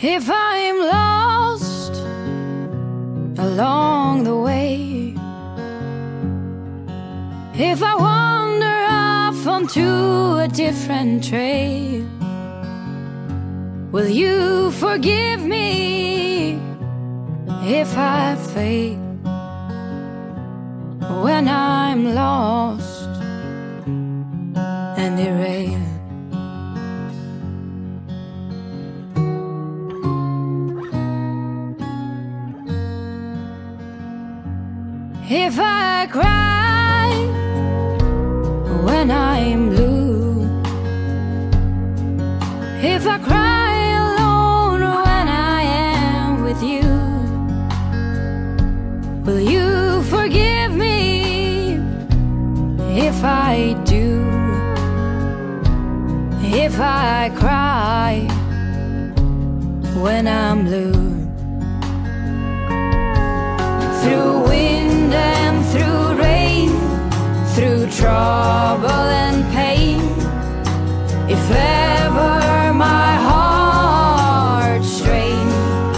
If I'm lost along the way, if I wander off onto a different trail, will you forgive me if I fail when I'm lost and derailed? If I cry when I'm blue, if I cry alone when I am with you, will you forgive me if I do? If I cry when I'm blue, through wind and through rain, through trouble and pain, if ever my heart strains,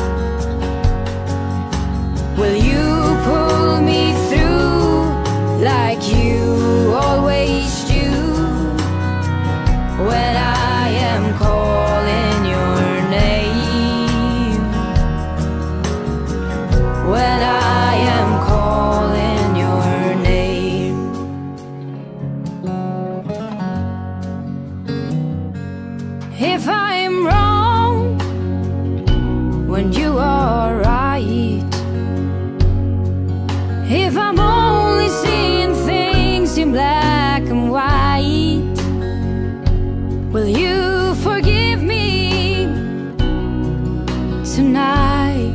will you pull me through like you always do when I am calling your name, when I am calling your name? If I'm wrong when you are right, if I'm only seeing things in black and white, will you forgive me tonight?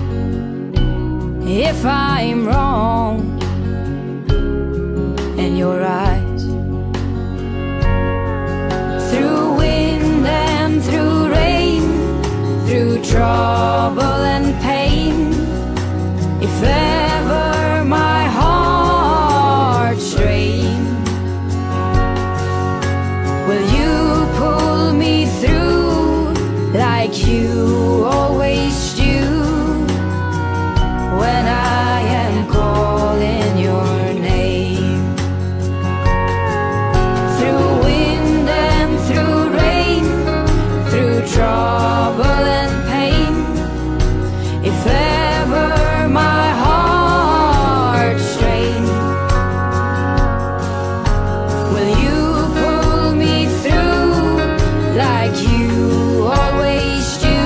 If I'm wrong and you're right, through wind and through rain, through trouble and pain, if ever my heart strains, will you pull me through like you always do when I am calling your name? Through wind and through rain, through trouble and pain, if ever my heart strains, will you pull me through like you always do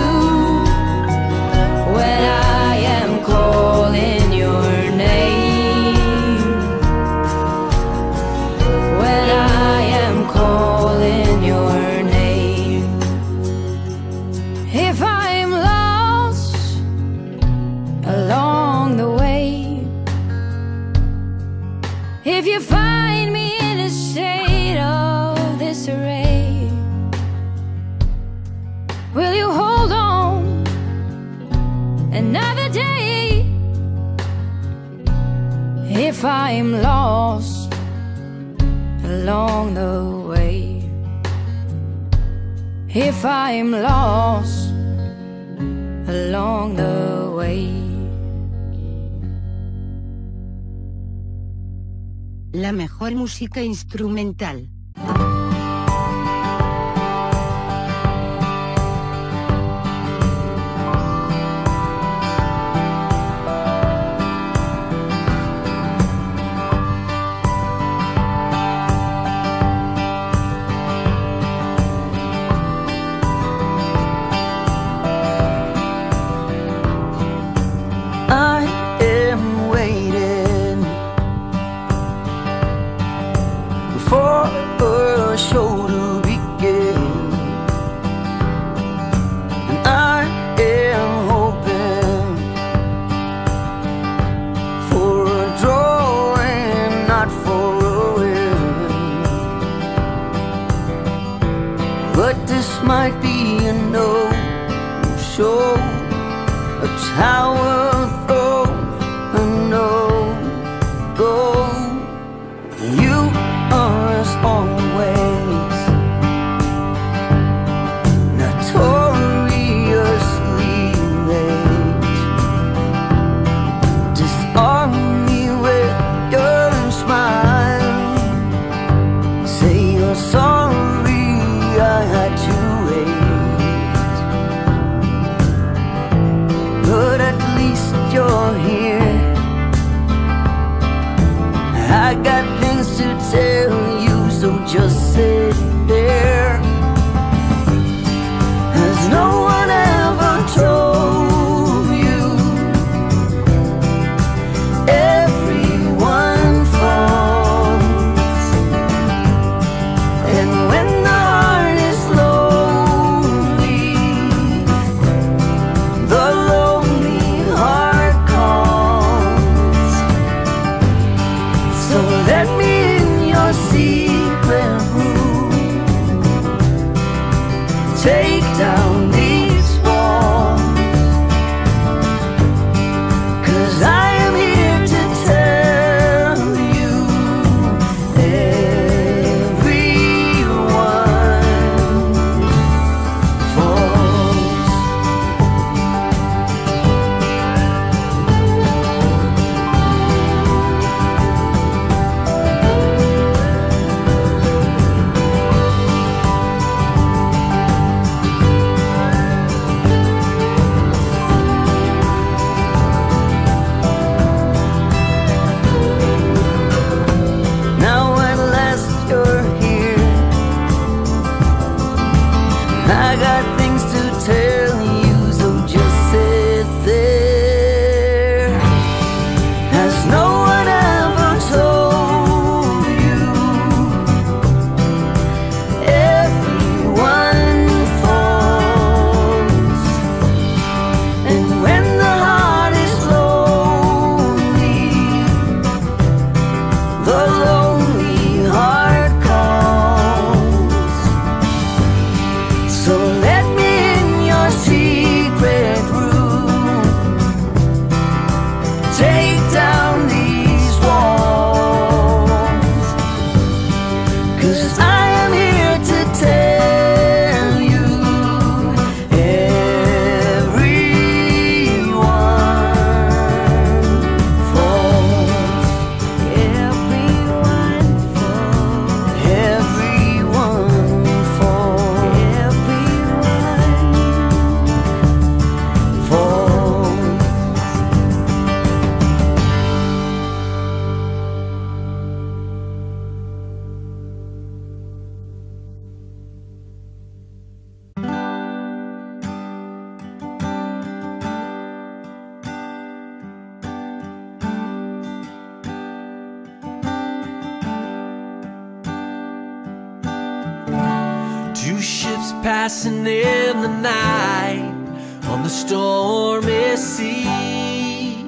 when I am calling your name, when I am calling your name? If I'm lost along the way, if you find me in a state of disarray, will you hold on another day? If I'm lost along the way, if I'm lost along the way. La mejor música instrumental. I am waiting for a show to begin, and I am hoping for a draw and not for a win. But this might be a no-show, a tower throw, a no-go. You are as always notoriously passing in the night on the stormy sea.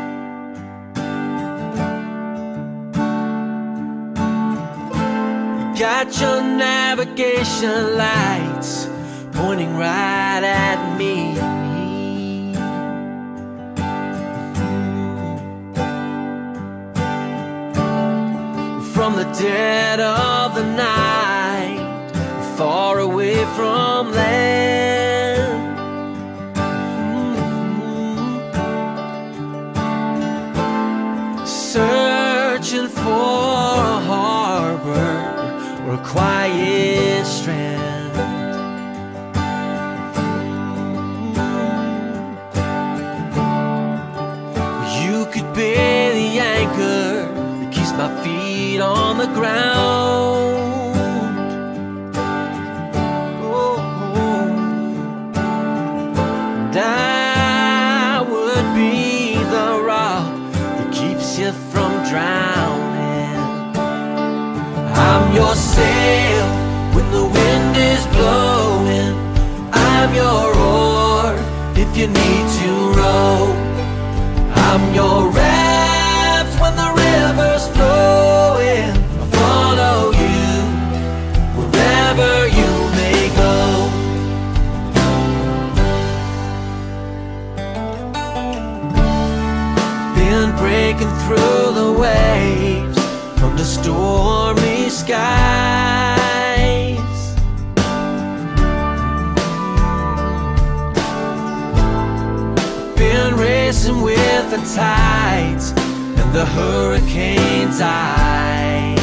You got your navigation lights pointing right at me. From the dead of the night, far away from land, searching for a harbor or a quiet strand. You could be the anchor that keeps my feet on the ground. Oh, and I would be the rock that keeps you from drowning. I'm your sail when the wind is blowing. I'm your oar if you need to row. I'm your raft when the river's flowing. I'll follow you wherever you may go. Been breaking through the waves under stormy skies. Been racing with the tides and the hurricane's eye.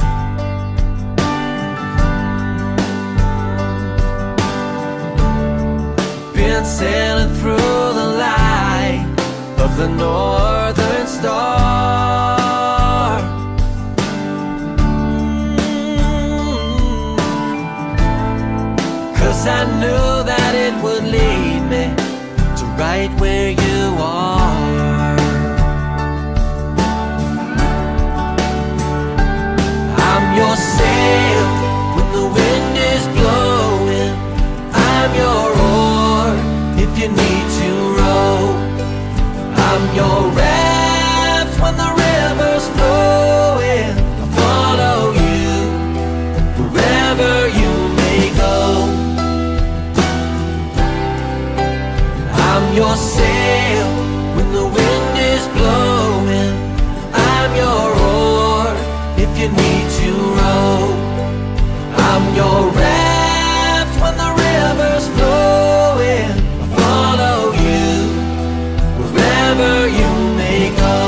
Been sailing through the light of the northern star. Cause I knew that it would lead me to right where you are. I'm your sail when the wind is blowing. I'm your oar if you need to row. I'm your raft when the river's flowing. I'll follow you wherever you may go. I'm your sail when the wind is blowing. I'm your oar if you need to row. I'm your raft when the river's flowing. I'll follow you wherever you may go.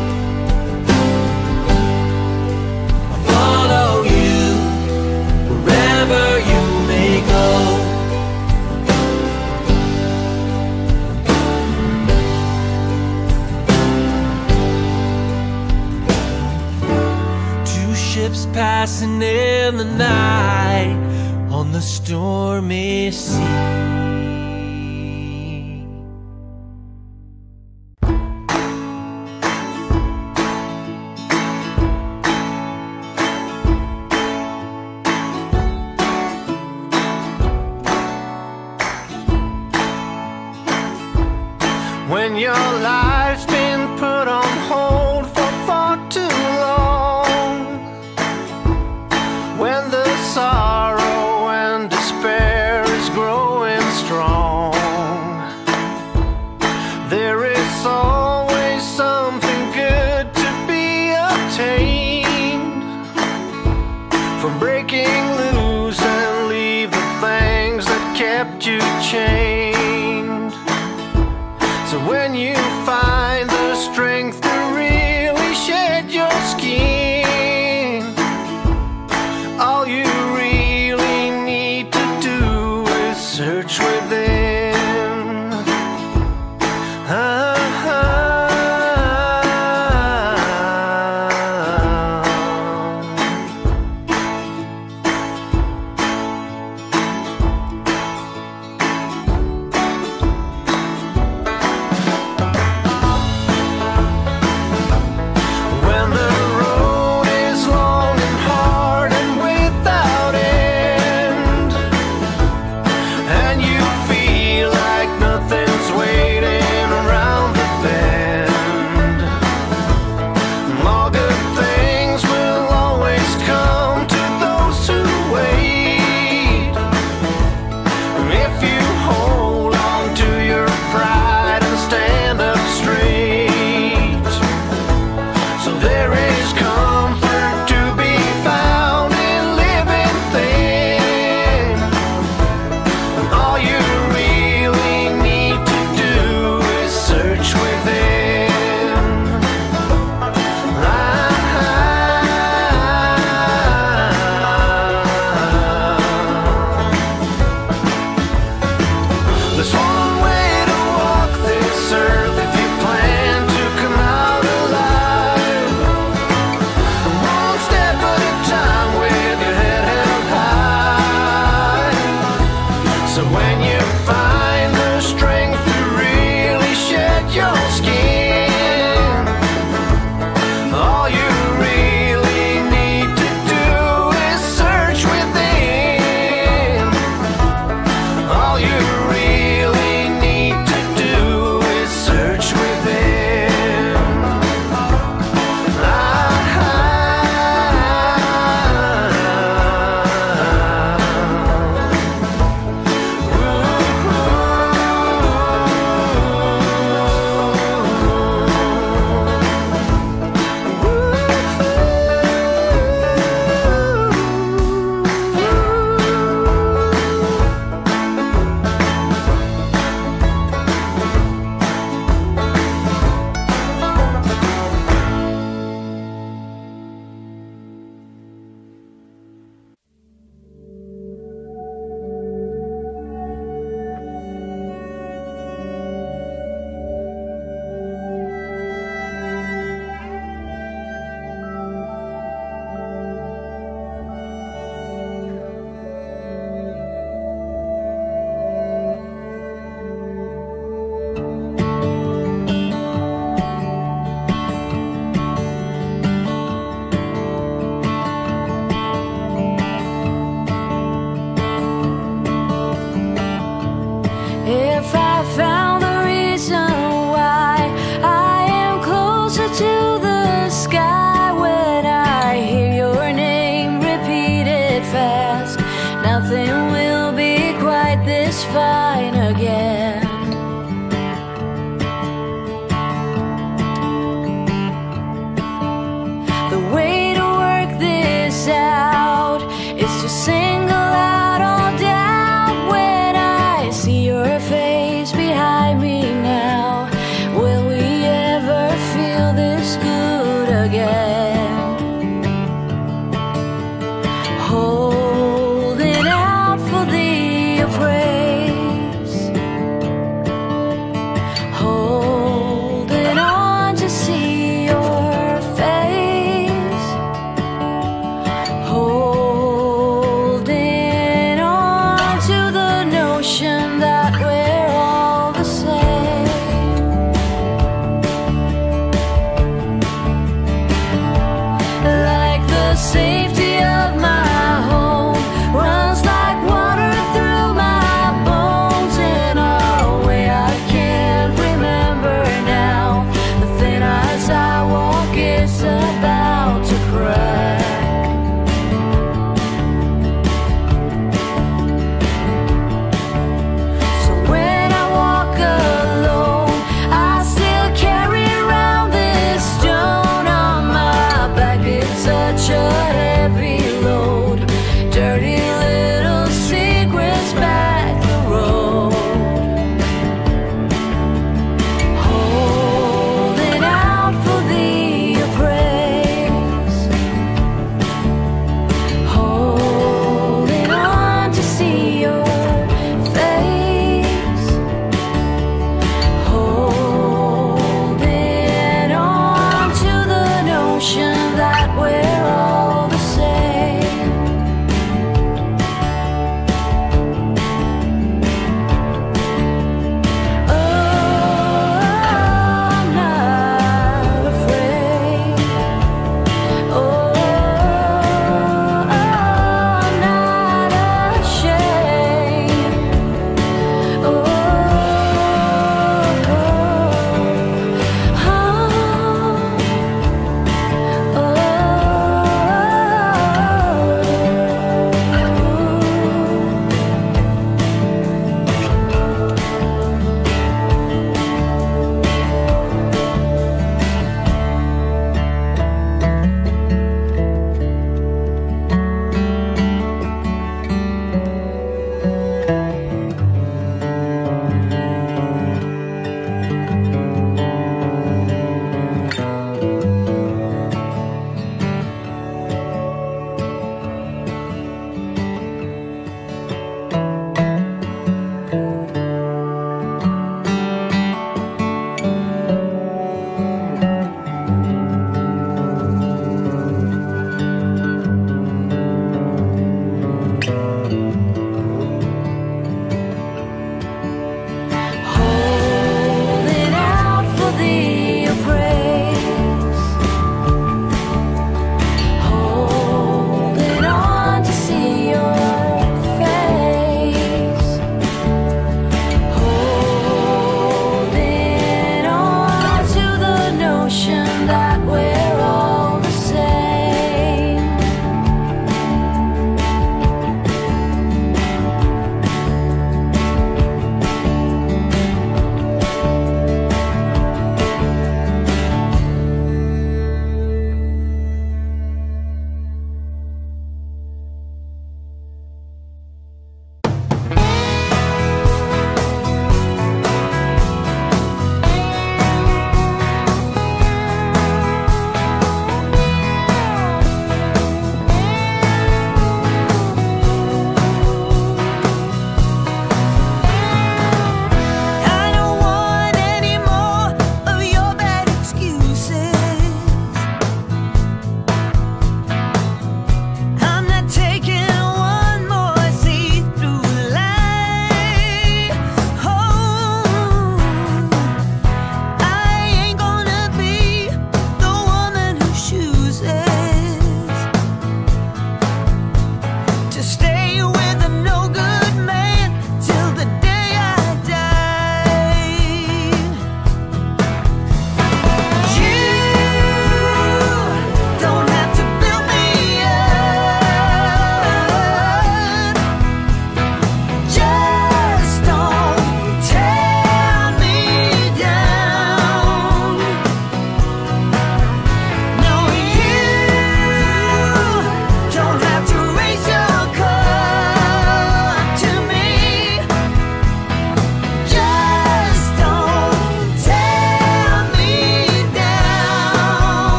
I'll follow you wherever you may go. Ships passing in the night on the stormy sea. When your life's been put on hold for far too long, when the sorrow and despair is growing strong, there is always something good to be obtained from breaking loose and leave the things that kept you chained. So when you find the strength to really shed your skin, all you really need to do is search within.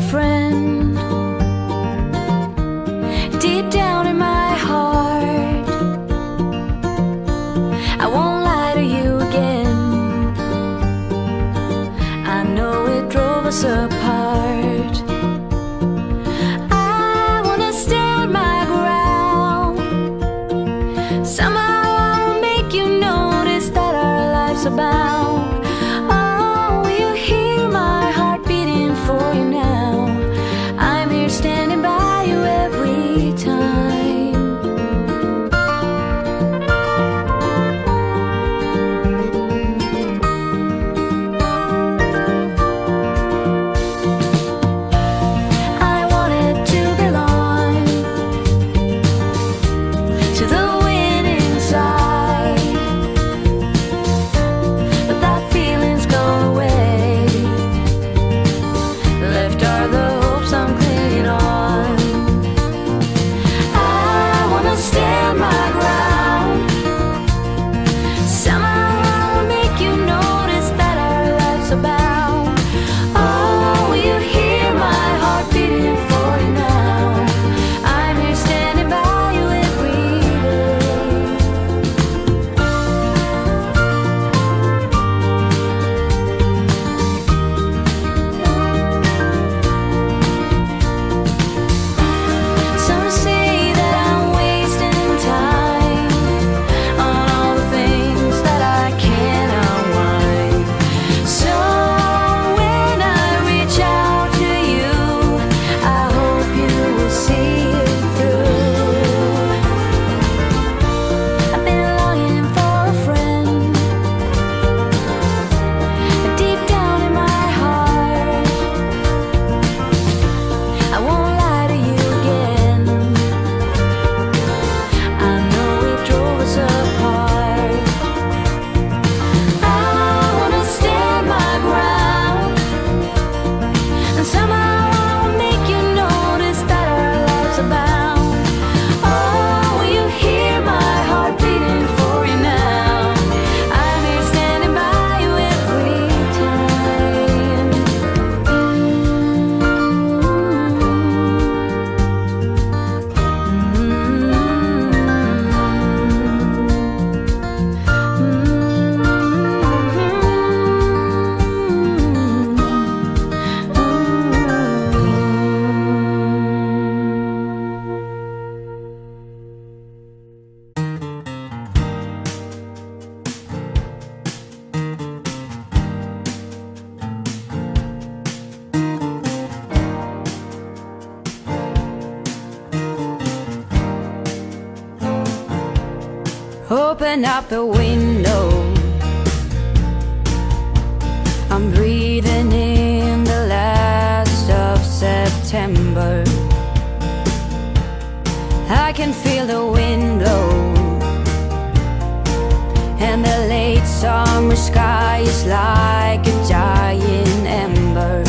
friend. Deep down in my heart, I won't lie to you again. I know it drove us apart. I wanna stand my ground. Somehow I'll make you notice that our lives are bound. Oh, will you hear my heart beating for you now? I'm here standing by you every time. I wanted to belong to the winning side, but that feeling's gone away. Left are the hopes I'm clinging on. I wanna stand my ground. Somehow I'll make you notice that our lives are bound. Oh, will you hear my heart beating for you now? I'm here standing by you every day. Some say that I'm wasting time on all the things that I can't unwind. So when I reach out to you, I hope you will see it through. I've been longing for a friend, but deep down in my heart, I won't lie to you again. I know it drove us apart. I wanna stand my ground, and somehow I'll make you notice that our lives are bound. Oh, will you hear my heart beating for you now? I'm here standing by you every time. Open up the window, I'm breathing in the last of September. I can feel the wind blow, and the late summer sky is like a dying ember.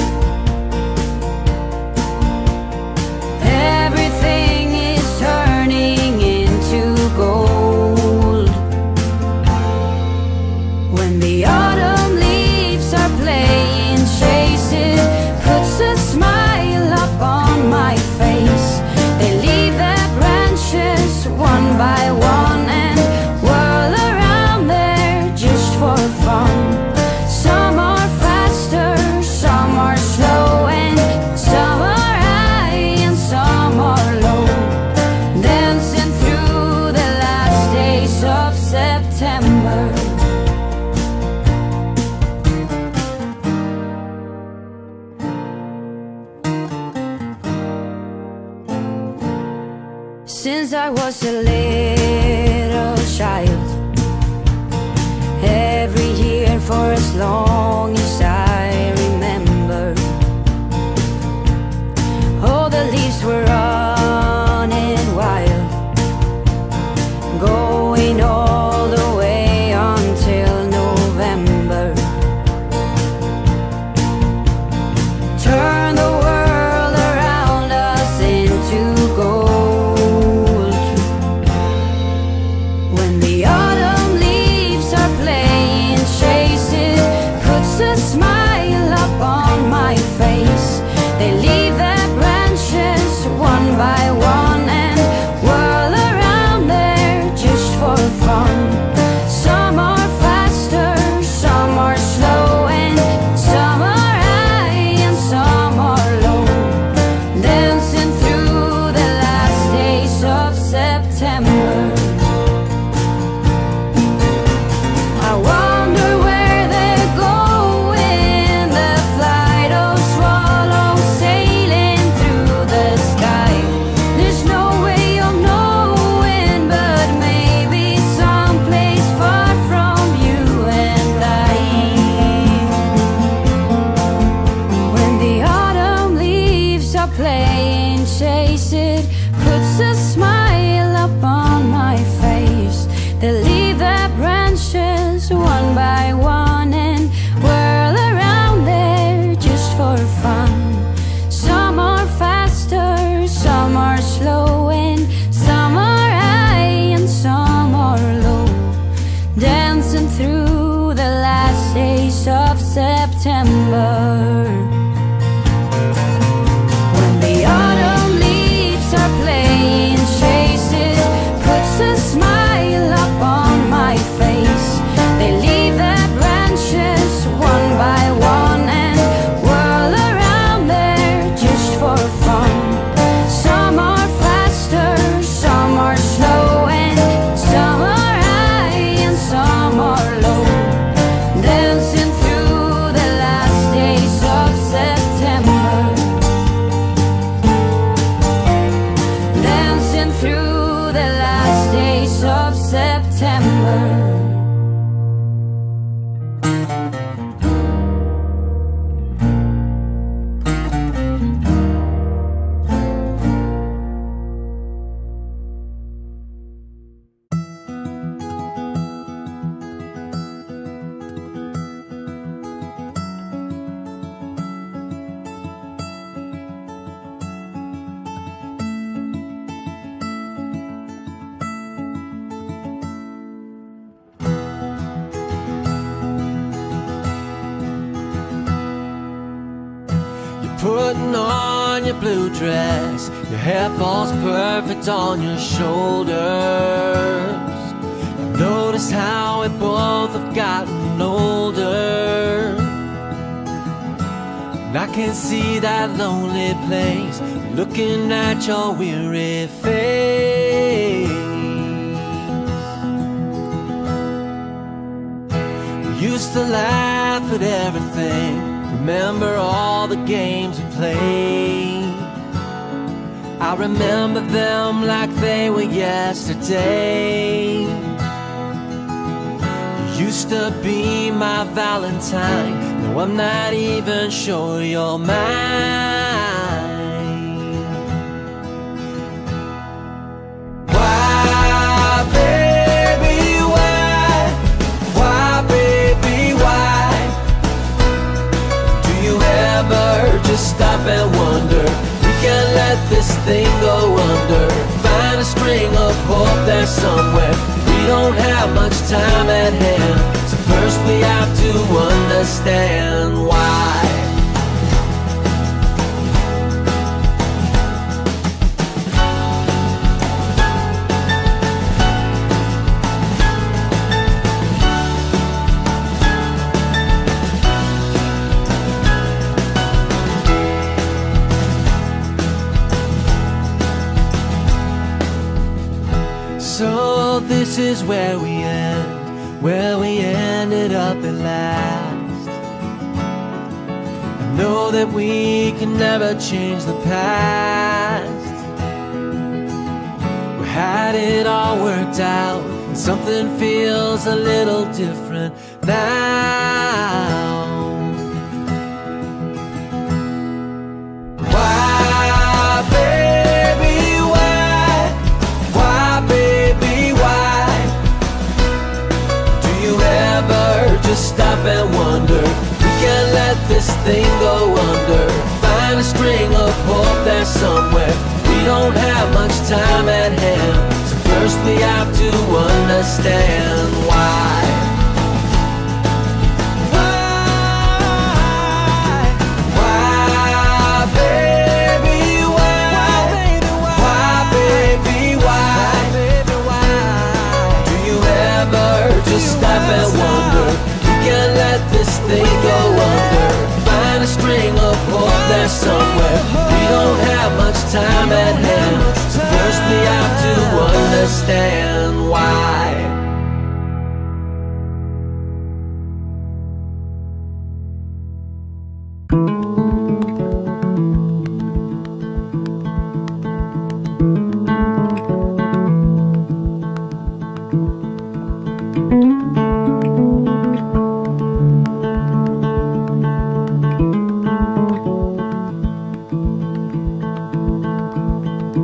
Everything is turning into gold when the autumn leaves are playing chase. It puts a smile up on my face. They leave their branches one by one and whirl around there just for fun. Some are faster, some are slow, and some are high and some are low, dancing through the last days of September. Since I was a little child, every year for as long as I remember, all the leaves were running wild, going all the way until November. Turn the world around us into gold when the chase it, puts a smile upon my face. They leave their branches one by one and whirl around there just for fun. Some are faster, some are slow, and some are high and some are low, dancing through the last days of September. When the autumn leaves are playing chase it, puts a smile upon my face. They leave their branches one by one and whirl around there just for fun. Some are faster, some are slow, and some are high and some are low, dancing through the last days of September. Dancing through the last days of September. Putting on your blue dress, your hair falls perfect on your shoulders. Notice how we both have gotten older, and I can see that lonely place looking at your weary face. We used to laugh at everything, remember all the games we played. I remember them like they were yesterday. You used to be my Valentine, no, I'm not even sure you're mine. Why, baby, why? Why, baby, why? Just stop and wonder, we can't let this thing go under. Find a string of hope there somewhere. We don't have much time at hand, so first we have to understand why. So this is where we end, where we ended up at last. I know that we can never change the past. We had it all worked out, and something feels a little different now. Just stop and wonder, we can't let this thing go under. Find a string of hope there somewhere. We don't have much time at hand, so first we have to understand why. Why, baby, why? Why, baby, why? Do you ever just stop and wonder? Can't let this thing go under. Find a string of hope there somewhere. We don't have much time at hand, so first we have to understand why.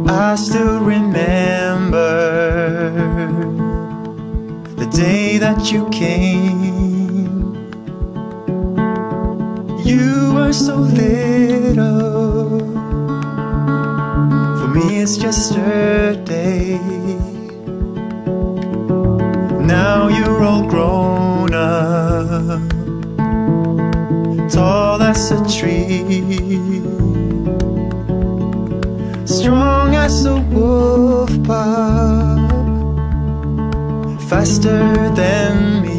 I still remember the day that you came. You were so little, for me it's yesterday. Now you're all grown up, tall as a tree, strong as a wolf pup, faster than me.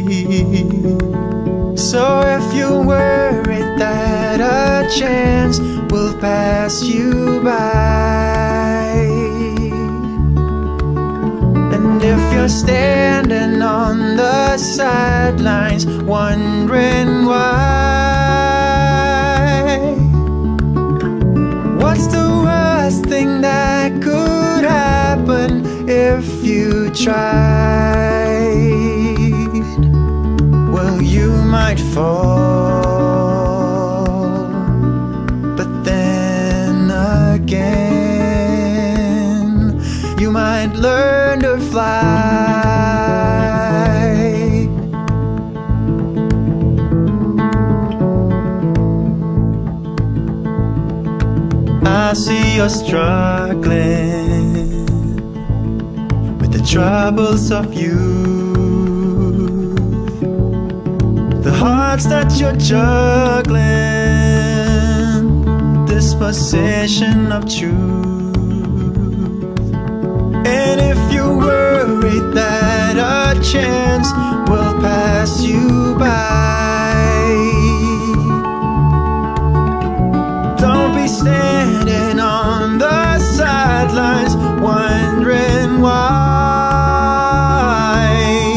So if you're worried that a chance will pass you by, and if you're standing on the sidelines wondering why, what's the worst thing that could happen if you tried? Well, you might fall, but then again, you might learn to fly. I see you're struggling with the troubles of youth, the hearts that you're juggling, this possession of truth. And if you're worried that a chance will pass you by, don't be standing on the sidelines wondering why.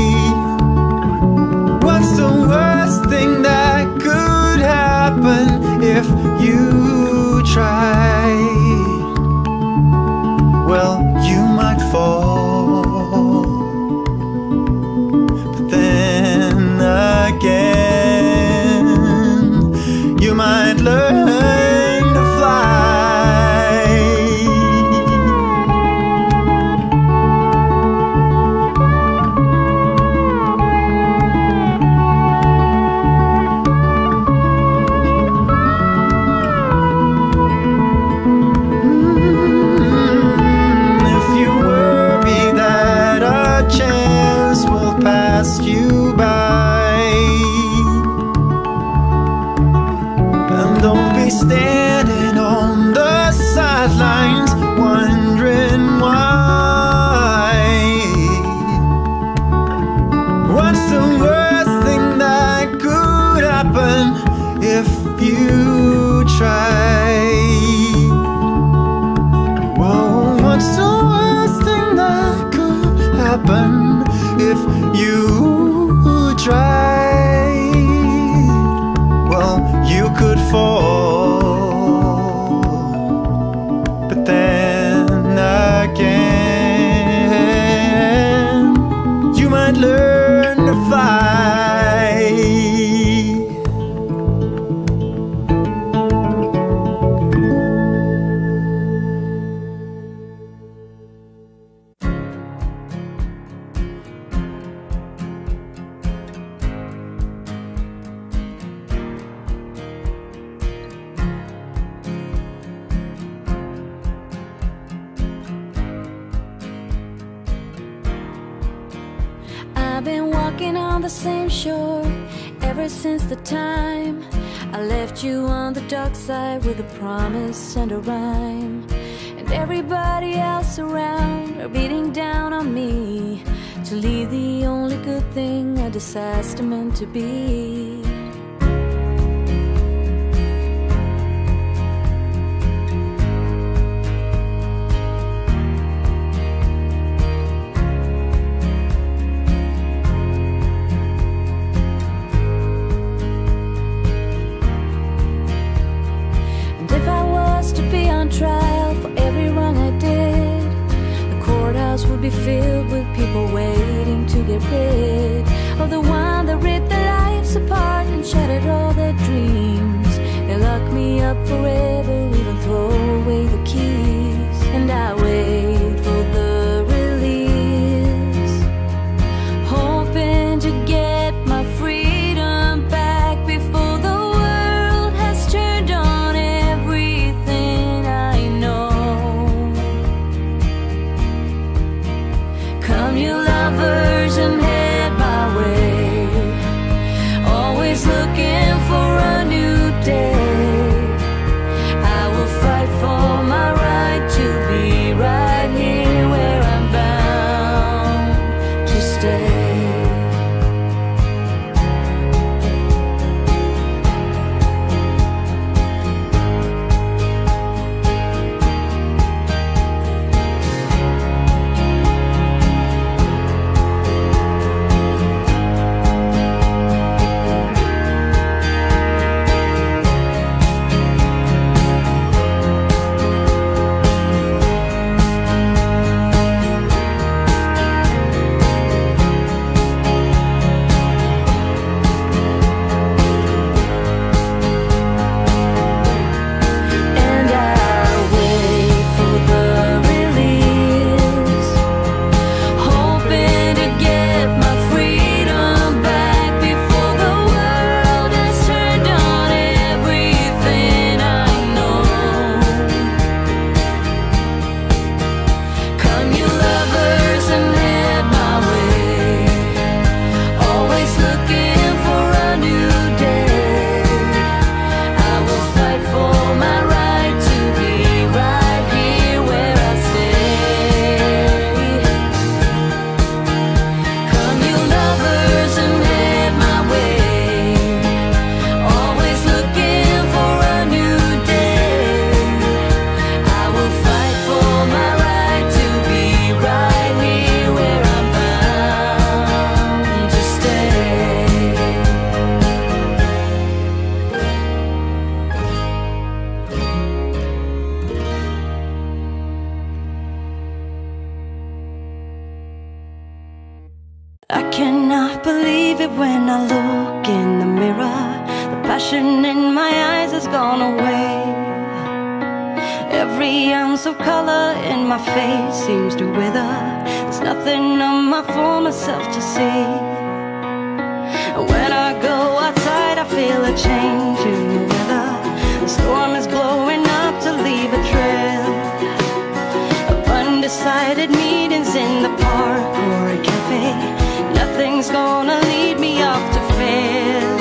What's the worst thing that could happen if you tried? Well, you might fall, but then again, you might learn to fly. If you worry that a chance will pass you by, and don't be standing on the sidelines wondering why. What's the worst thing that could happen if you try? Whoa, what's the worst thing that could happen if you try? Well, you could fall, but then again, you might learn to fly. I've been walking on the same shore ever since the time I left you on the dark side with a promise and a rhyme. And everybody else around are beating down on me to leave the only good thing a disaster meant to be. Trial for every wrong I did, the courthouse would be filled with people waiting to get rid of the one that ripped their lives apart and shattered all their dreams. They lock me up forever, even throw away the keys. And I Every ounce of color in my face seems to wither. There's nothing of my former self to see. And when I go outside I feel a change in the weather. The storm is blowing up to leave a trail of undecided meetings in the park or a cafe. Nothing's gonna lead me off to fail.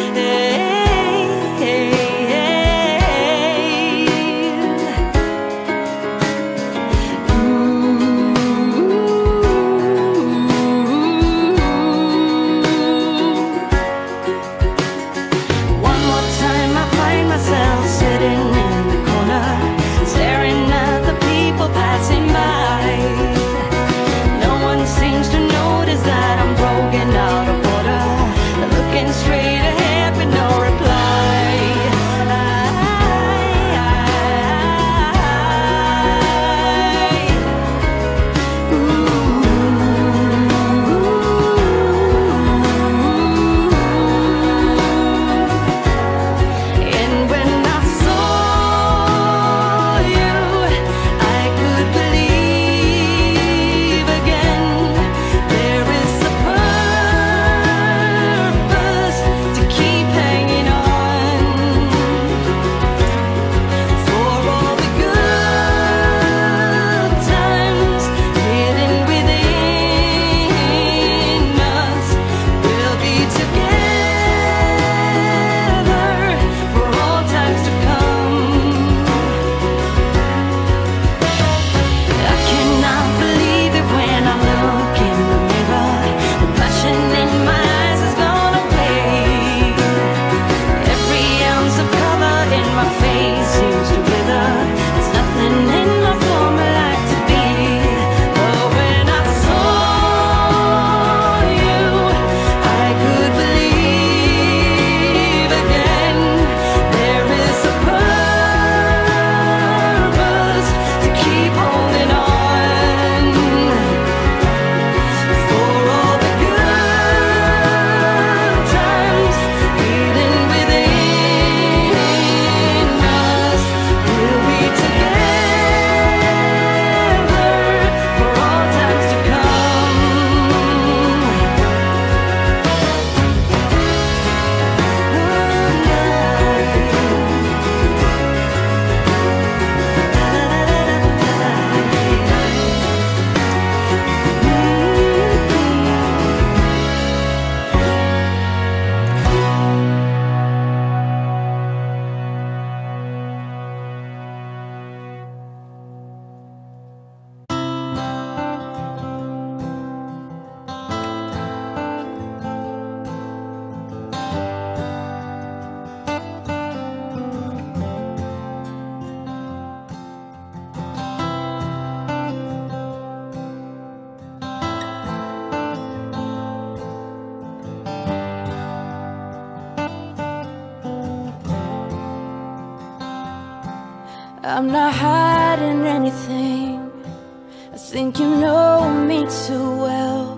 I'm not hiding anything. I think you know me too well.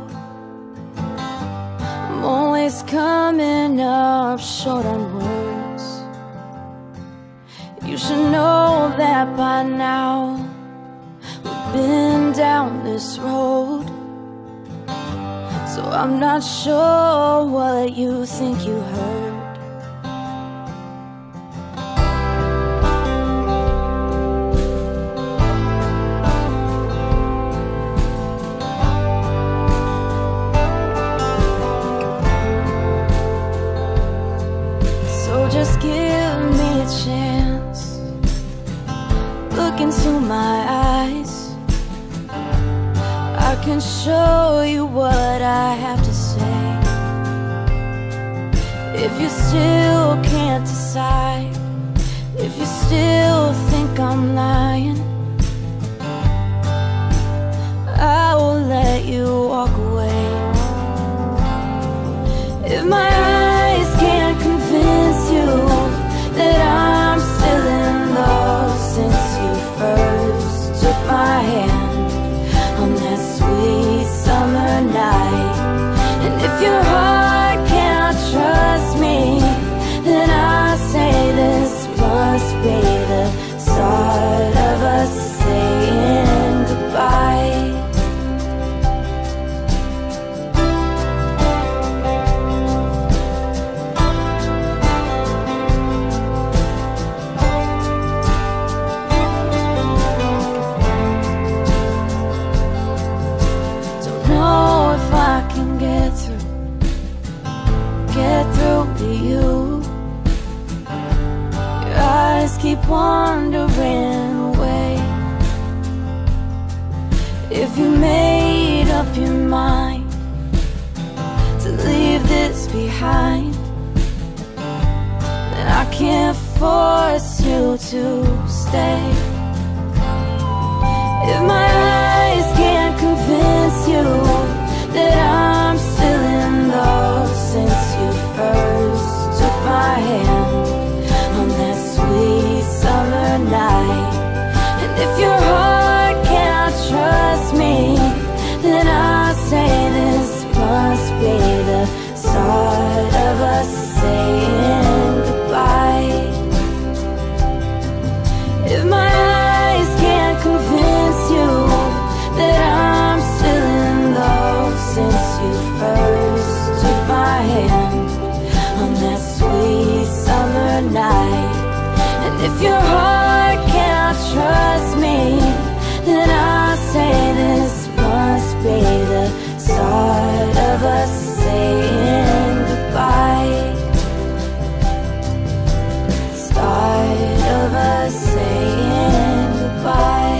I'm always coming up short on words. You should know that by now. We've been down this road, so I'm not sure what you think you heard. Just give me a chance. Look into my eyes. I can show you what I have to say. If you still can't decide, if you still think I'm lying, I will let you walk away. If my eyes can't convince you that I'm still in love since you first took my hand on that sweet summer night, and if your heart cannot trust me, then I say this must be the start wandering away. If you made up your mind to leave this behind, then I can't force you to stay. If my eyes can't convince you that I'm still in love since you first took my hand on that sweet summer night, and if your heart cannot trust me, then I say this must be the start of us saying goodbye. If my eyes can't convince you that I'm still in love since you first took my hand on that sweet summer night, and if your heart cannot trust me, then I say this must be the start of us saying goodbye. Start of us saying goodbye.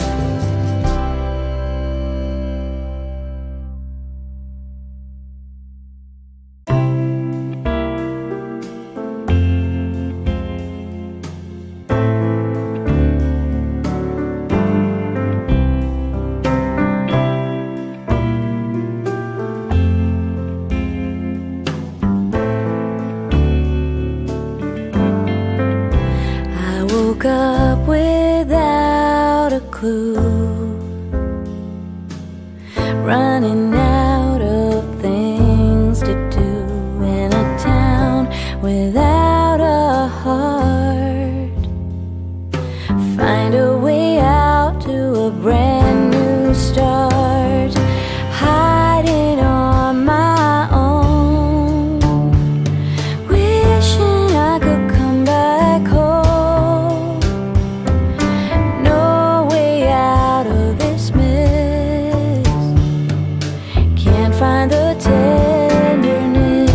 Woke up without a clue, running out of things to do in a town without a heart. Find a way out to a brand new start, hiding on my own, wishing I could come back home. Find the tenderness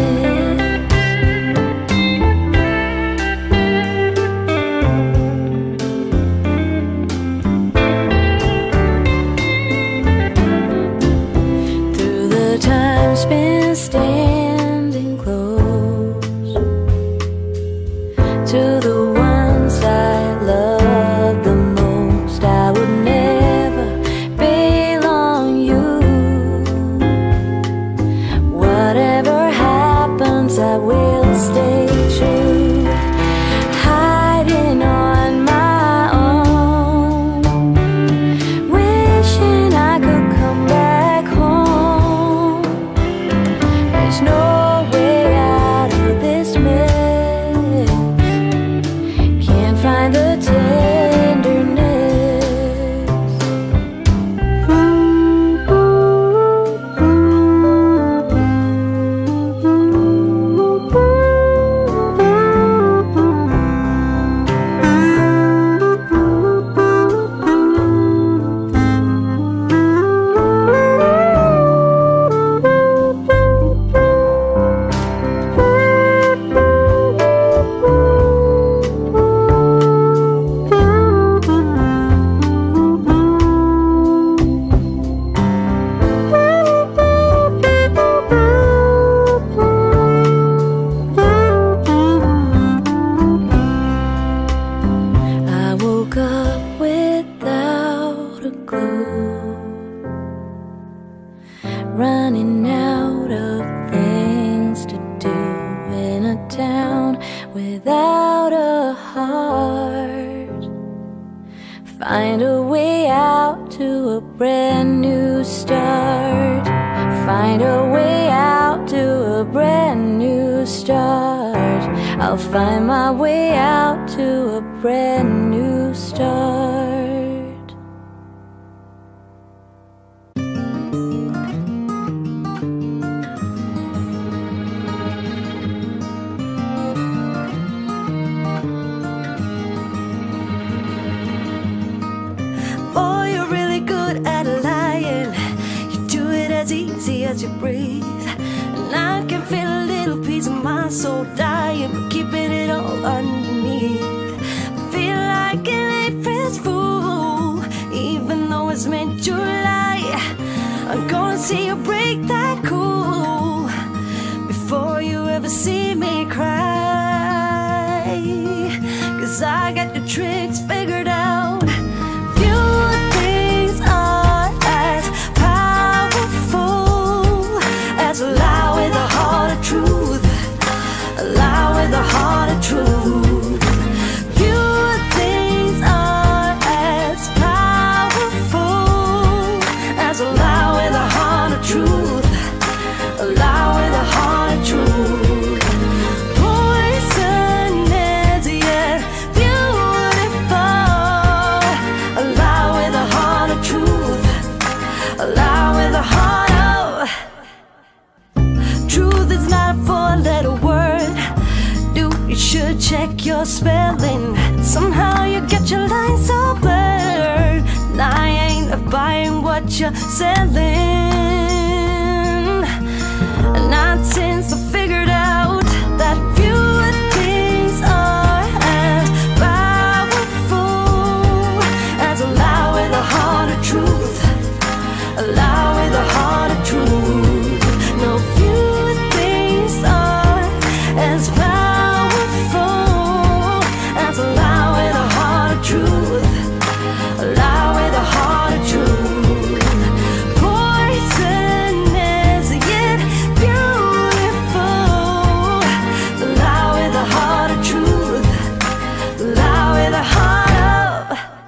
through the time spent standing close to the ones I love the most. I would never belong you. Whatever happens, I will stay true, hiding on my own, wishing I could come back home. There's no way out of this mess, can't find the tenderness. Running out of things to do in a town without a heart. Find a way out to a brand new start. Find a way out to a brand new start. I'll find my way out to a brand new start. Boy, you're really good at lying. You do it as easy as you breathe. And I can feel a little piece of my soul dying, but keeping it all underneath. Feel was mid-July. I'm gonna see you break that cool before you ever see me cry. 'Cause I got your tricks figured out. Few things are as powerful as a lie with a heart of truth. A lie with a heart of truth. Few things are as powerful as a lie with a heart of truth. A lie with a heart of truth. Poison is yet beautiful. A lie with a heart of truth. A lie with a heart of truth is not a four-letter word. Dude, you should check your spelling. Somehow you get your lines so blurred. And I ain't buying what you're selling. And not since I figured out that few things are as powerful as a lie with a heart of truth. A lie with a heart of truth. No few things are as powerful as a lie with a heart of truth. A lie with a heart of truth. Poison is yet beautiful. A lie with a heart of truth. A lie with a heart of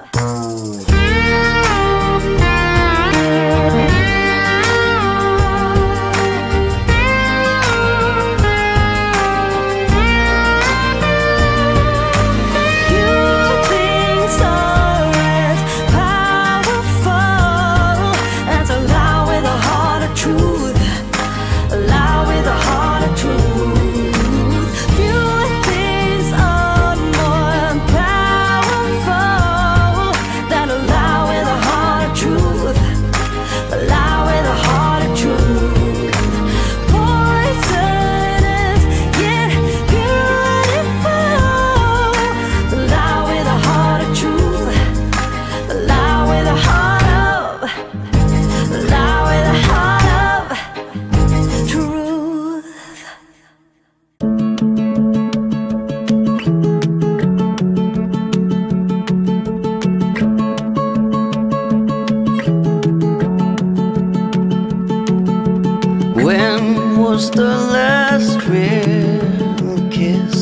was the last real kiss?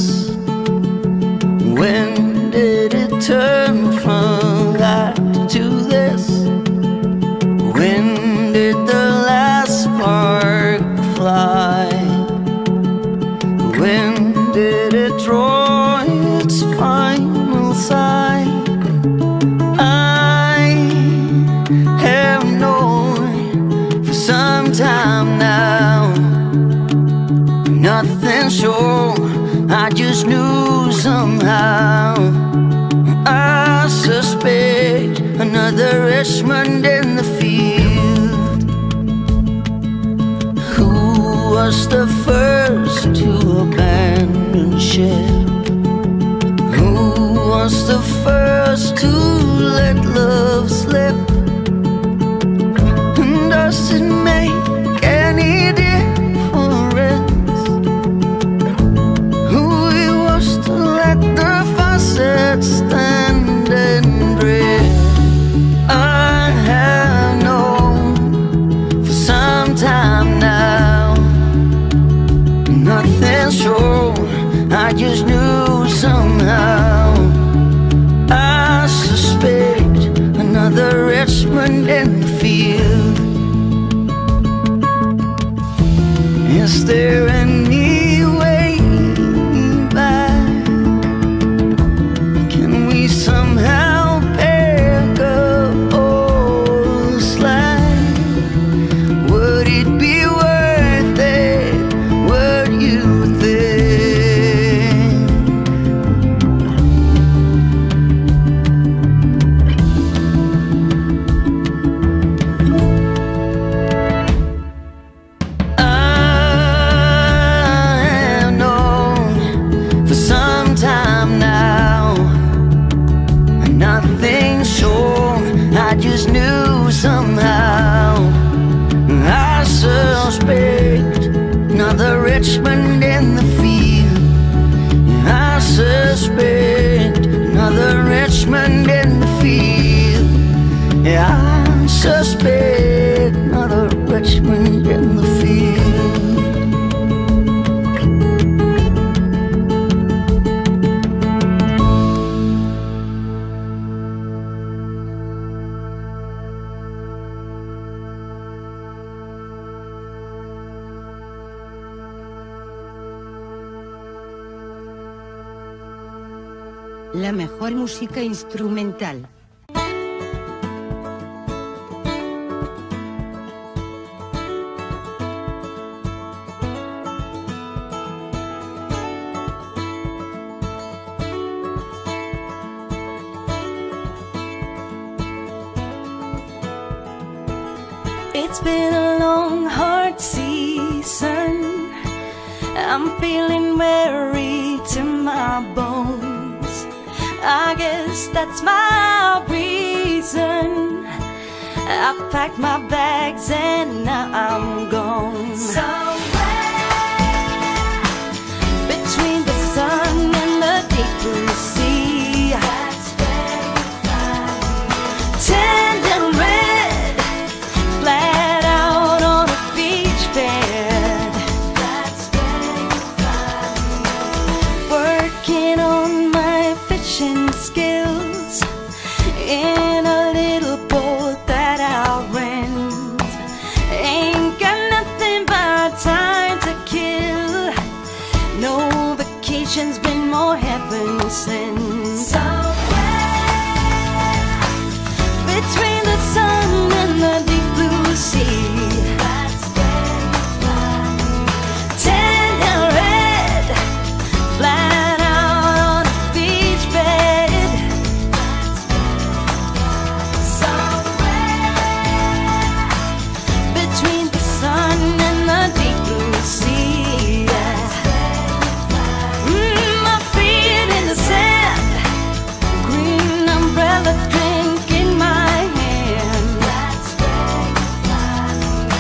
When did it turn from that to this? When did the last spark fly? When did it draw its final sigh? I have known for some time now, nothing sure, I just knew somehow. I suspect another Richmond in the field. Who was the first to abandon ship? Who was the first to let love slip? And does it make any difference who it was to let the faucet stand and drip? I have known for some time now, nothing sure, I just knew somehow. I suspect another Richmond in the field. Is there any way back? Can we somehow pick up all the slack? Would it be worth it? Would you think? I Richmond in the field. Yeah, I suspect another Richmond in the field. La mejor música instrumental. It's been a long, hard season. I'm feeling weary to my bones. I guess that's my reason. I packed my bags and now I'm gone. Somewhere between the sun and the deep blue sea. That's very fine. Tender red, flat out on a beach bed. That's very fine. Working on my fishing skills in a little boat that I rent. Ain't got nothing but time to kill. No vacation's been more heaven sent. Somewhere between the sun and the deep blue sea. That's very fine. Tender red, flat out on a beach bed. Somewhere between the sun and the deep blue sea. My feet in the sand, green umbrella drink in my hand. That's very fine.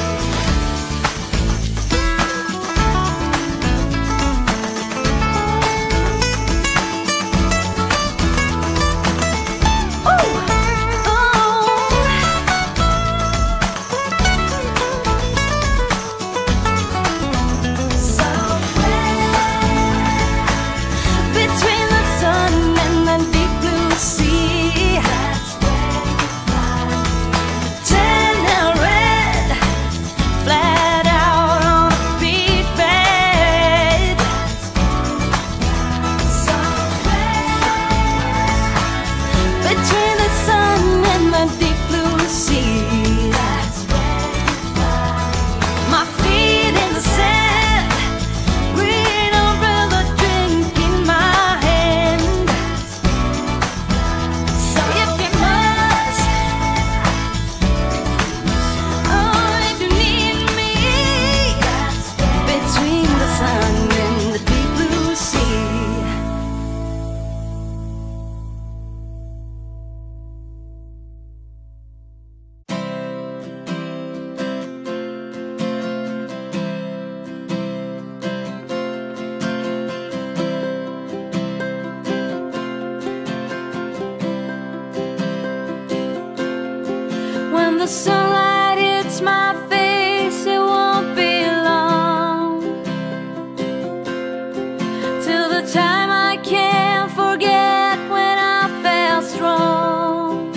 Between the sun and the deep blue sea. That's very fine. Tender red, flat out on a beach bed. Somewhere between the sun and the deep blue sea. That's very fine. My feet in the sand, green umbrella drink in my hand. So if you must, oh, if you need me, between the sun and the deep blue sea. When the sunlight hits my face, it won't be long till the time I can't forget when I felt strong.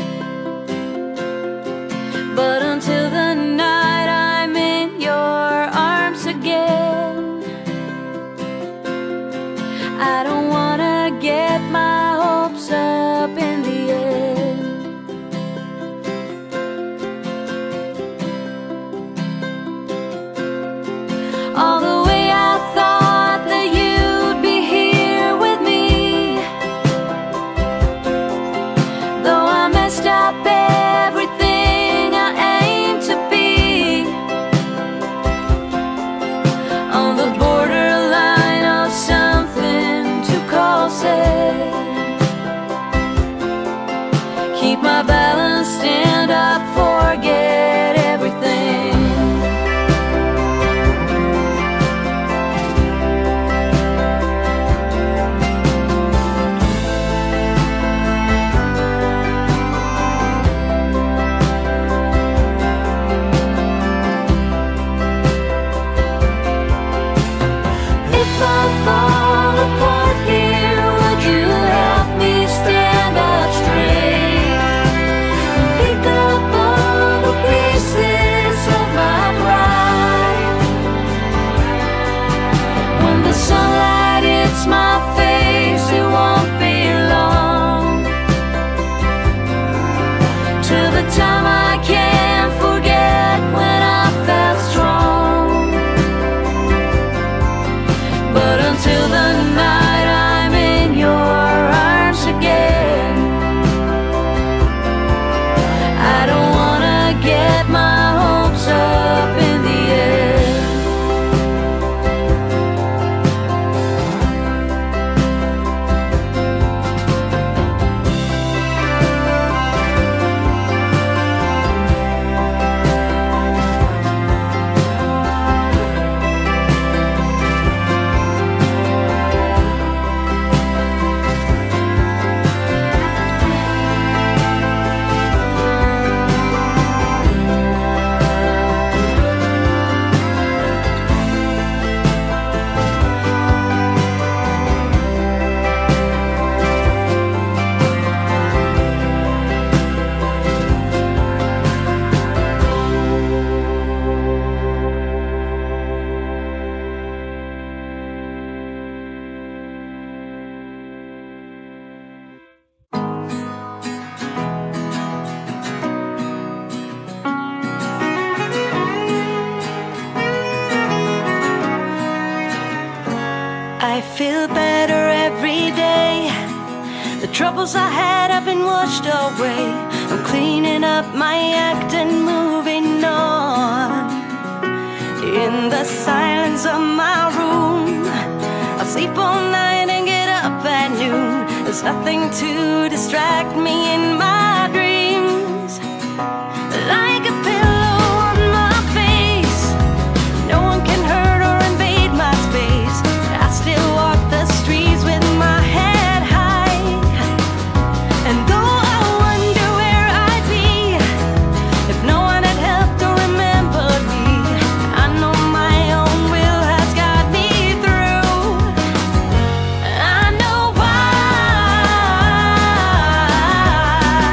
But until the night I'm in your arms again, I don't wanna get my hopes up in the air. All the way I thought that you'd be here with me, though I messed up everything I aimed to be, on the borderline of something to call sad. Keep my balance, stand up, forget everything. feel better every day. The troubles I had have been washed away. I'm cleaning up my act and moving on. In the silence of my room, I'll sleep all night and get up at noon. There's nothing to distract me in my dreams. Like a pillow on my face, no one can hurt or invade my space. I still walk the streets with my head high. And though I wonder where I'd be if no one had helped or remembered me, I know my own will has got me through. I know why.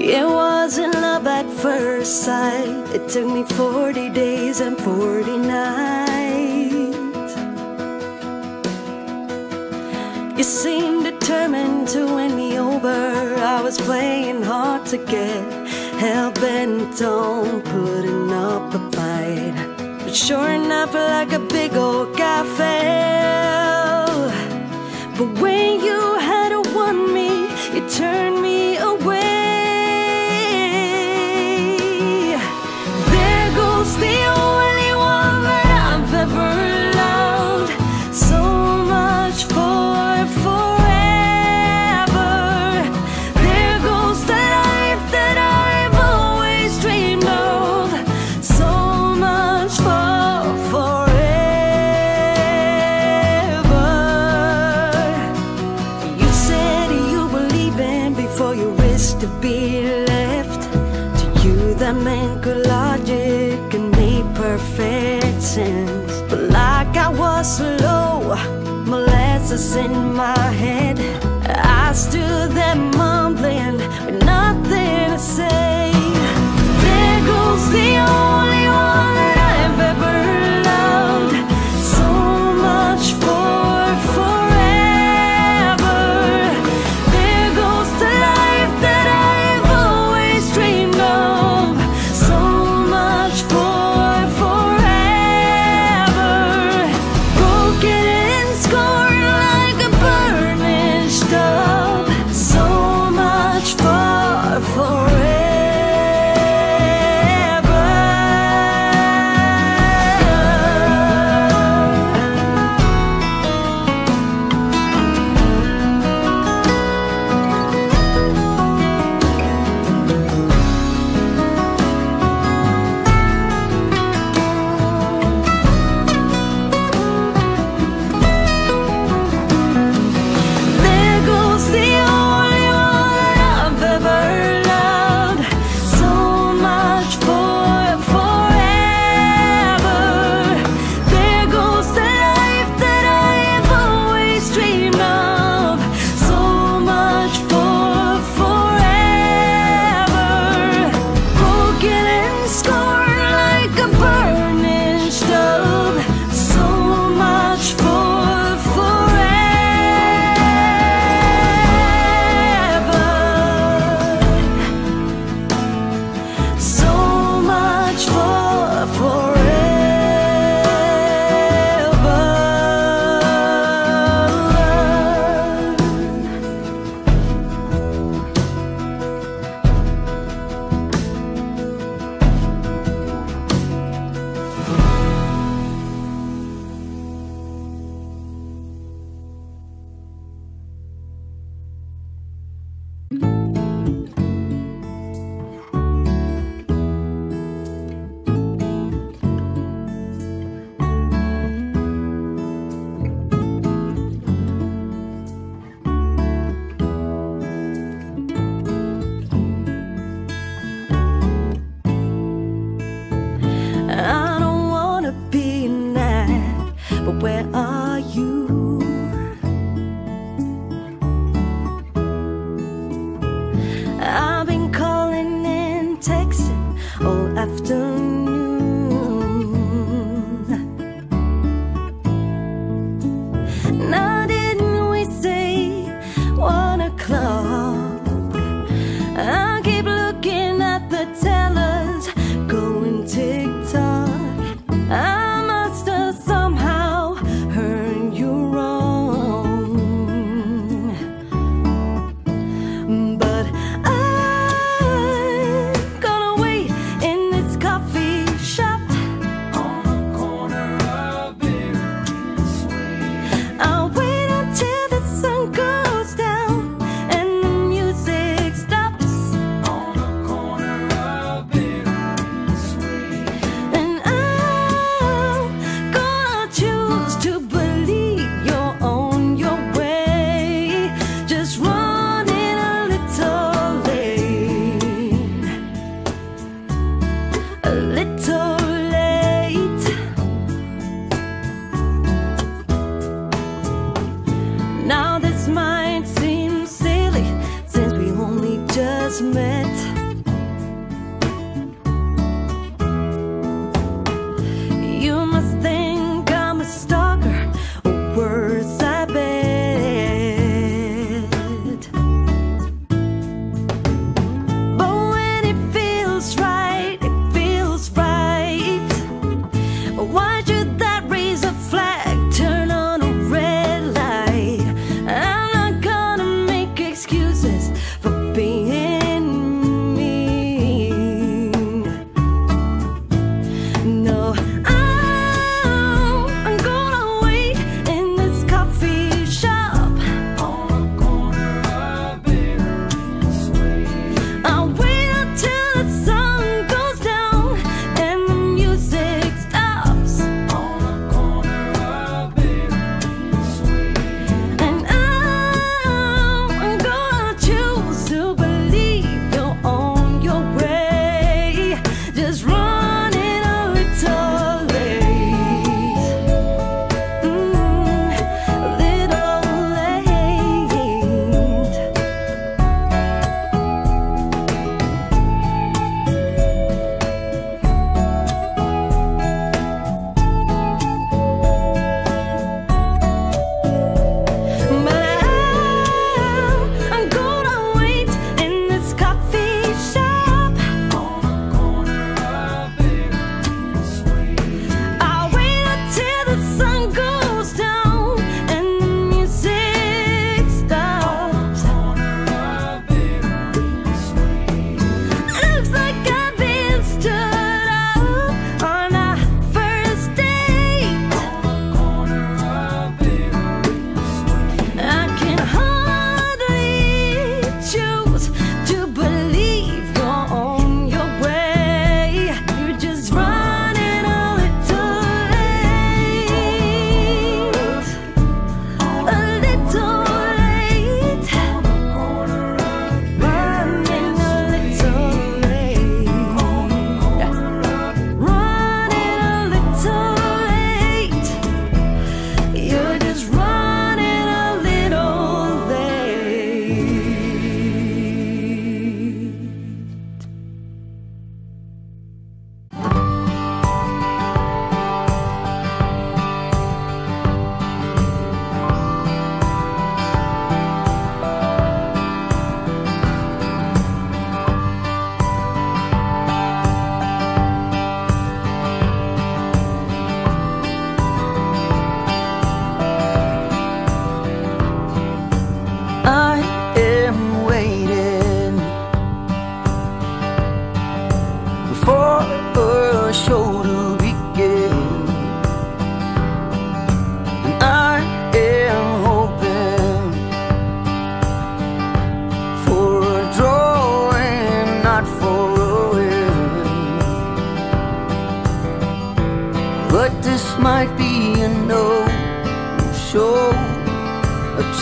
It wasn't love at first sight. It took me 40 days and 40 nights. You seemed determined to win me over. I was playing hard to get, hell-bent on putting up a fight. But sure enough, like a big old guy fell. But when you had won me, you turned me away. There goes the only woman I've ever loved. So much for forever. There goes the life that I've always dreamed of. So much for forever. You said you were leaving before you risked to be left. To you that meant good logic and made perfect sense. But like I was slow, molasses in my head, I stood there mumbling with nothing to say. There goes the only one that I've ever loved. So much for forever. There goes the life that I've always dreamed of. So much for forever. Broken and scorned like a burning stub. So much for forever. There goes the only one I've ever loved. So much for forever. There goes the life that I've always dreamed of. So much for forever. Broken and scorned like a burning stub. So much for forever. So much for forever. I don't wanna be in that, but where are you? I've been calling and texting all afternoon. Now didn't we say 1 o'clock? I keep looking at the tellers going tick-tock. I must have somehow heard you wrong. But I'm gonna wait in this coffee shop on the corner of Berry and Sweet. I'll wait until the sun goes down and the music stops on the corner of Berry and Sweet. And I'm gonna choose to believe you're on your way, just running a little late, a little late. Now this might seem silly since we only just met.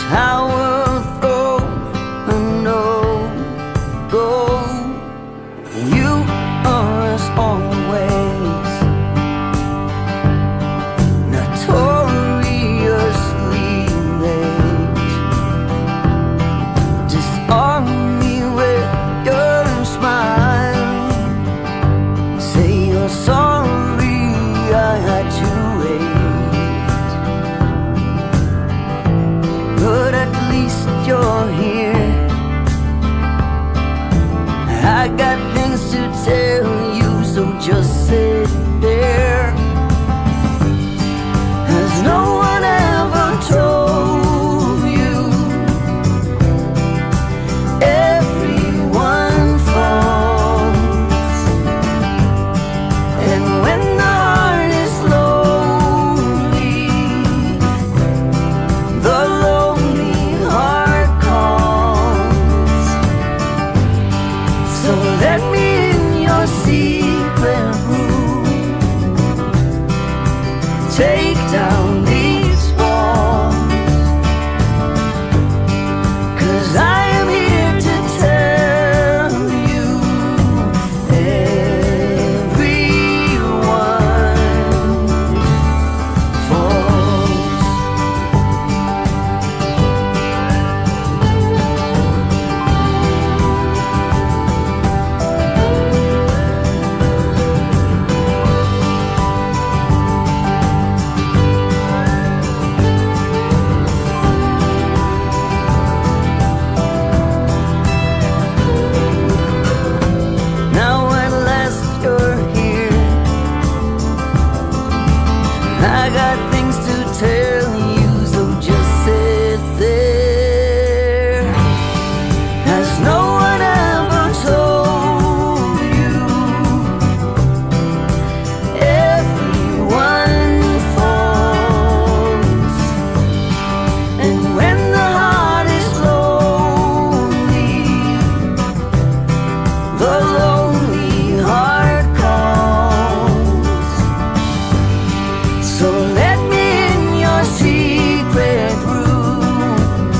I will throw a no go. You are as always, notoriously late. Disarm me with your smile. Say you're sorry I had to wait, but at least you're here. I got things to tell you, so just sit there. Has no one ever told you everyone falls? And when the heart is lonely, the lonely heart calls. So let me in your secret room. Take down these walls, 'cause I am here to tell you everyone falls. Now at last you're here. I got things to tell you, so just sit there. Has no one ever told you everyone falls? And when the heart is lonely, the lonely heart calls. So let me in your secret room.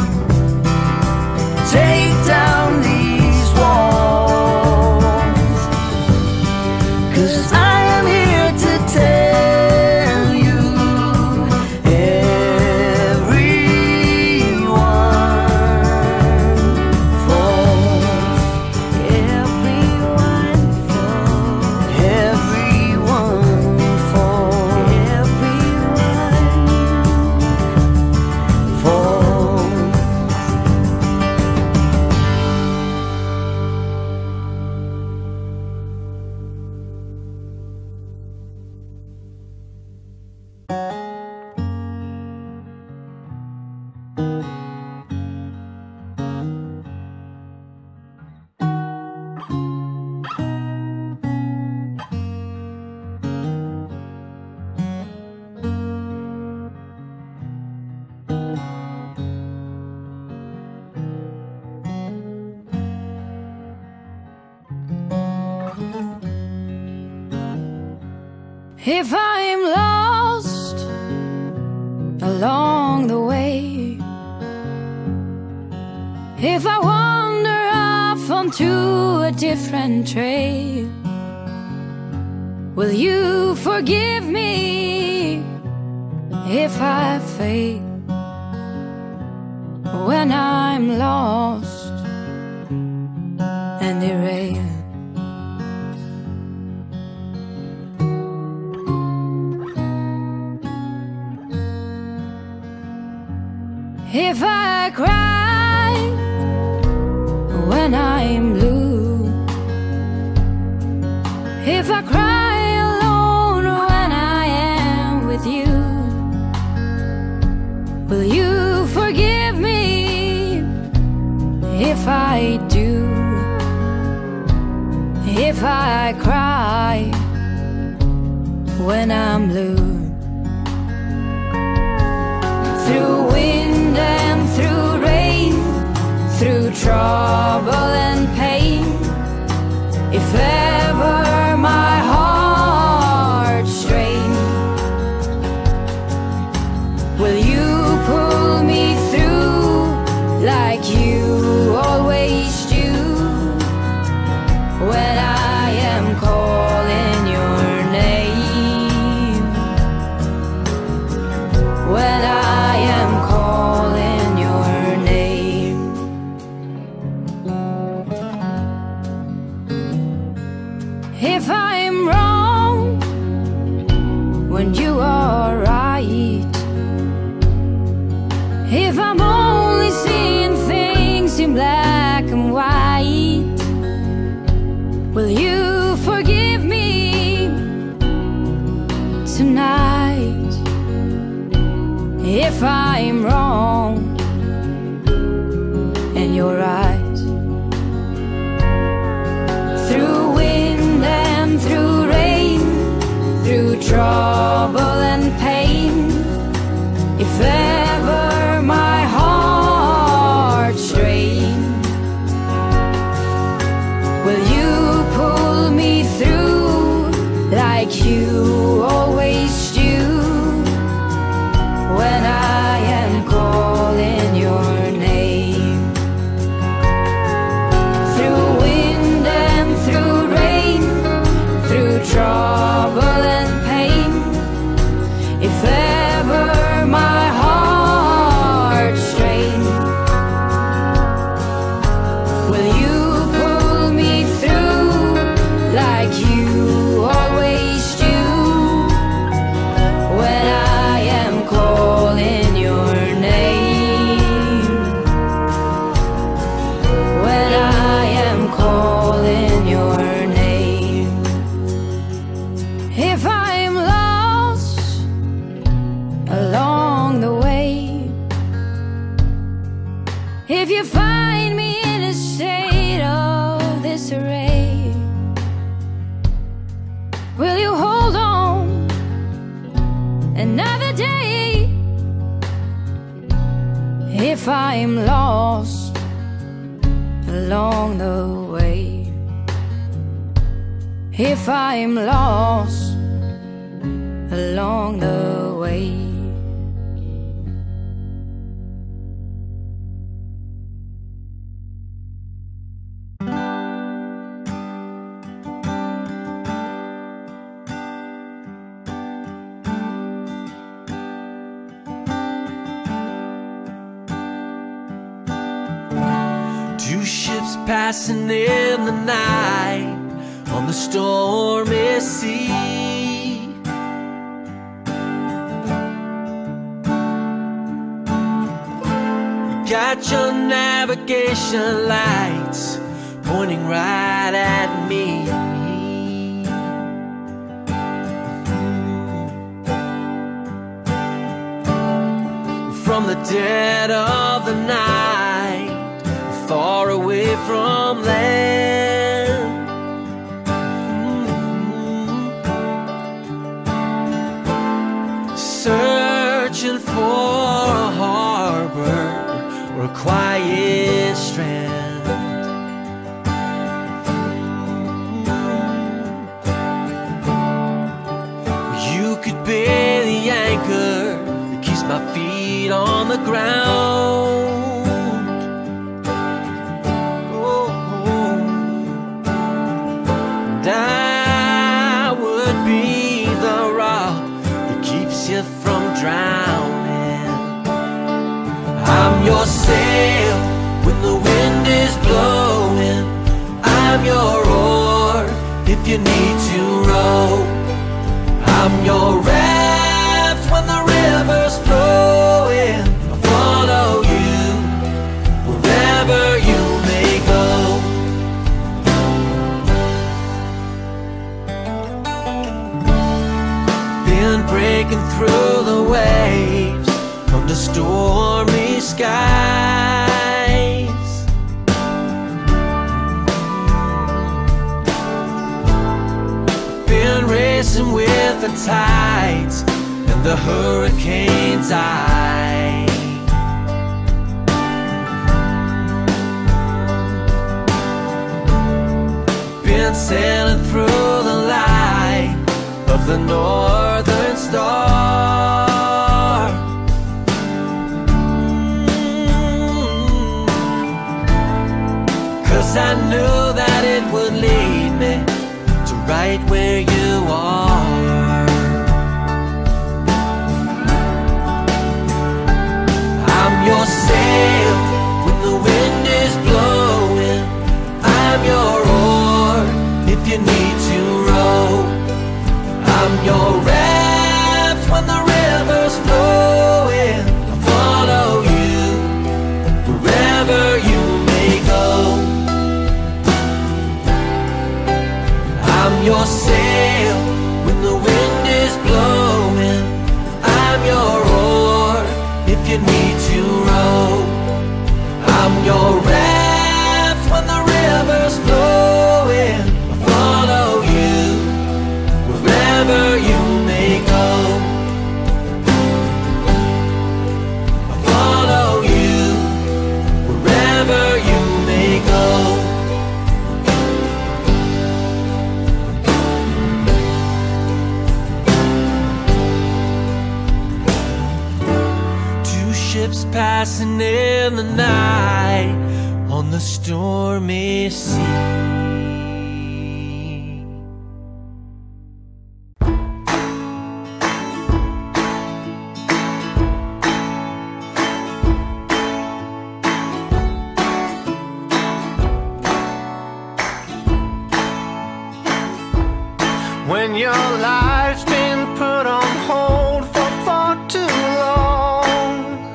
Take down these walls, 'cause I am here to tell you everyone falls. Everyone falls. Everyone falls. Everyone falls. If I'm lost along the way, if I wander off onto a different trail, will you forgive me if I fail when I'm lost and derailed? If I cry when I'm blue, if I cry alone when I am with you, will you forgive me if I do? If I cry when I'm blue, through wind and through rain, through trouble and pain, if ever my heart strains, will you pull me through like you always do. When I am calling your name, when I am calling your name. If I'm wrong when you are right, if I'm only seeing things in black and white, will you forgive me tonight? If I'm wrong and you're right, through wind and through rain, through trouble and pain, if ever my heart strained, will you pull me through like you always do? When I am calling your name, through wind and through rain, through trouble and pain, if ever my heart strained, will you pull me through like you always do? When I am calling your name, when I am calling your name. If I'm lost along the way, if you find me in a state of disarray, will you hold on another day? If I'm lost along the way, if I'm lost along the way. Two ships passing in the night on the stormy sea. You got your navigation lights pointing right at me. From the dead of the night, far away from land, searching for a harbor or a quiet strand. You could be the anchor that keeps my feet on the ground. I would be the rock that keeps you from drowning. I'm your sail when the wind is blowing. I'm your oar if you need to row. I'm your raft when the river's flowing. I'll follow you wherever you may go. Breaking through the waves under stormy skies. Been racing with the tides and the hurricane's eye. Been sailing through the light of the northern star. I knew that it would lead me to right where you are. I'm your sail when the wind is blowing. I'm your oar if you need to row. I'm your raft when the river's flowing. I'll follow you wherever you may go. I'm your sail when the wind is blowing. I'm your oar if you need to row. I'm your raft when the river's flowing. I'll follow you wherever you may go. I'll follow you wherever you may go. Two ships passing in the night on the stormy sea. When your life's been put on hold for far too long,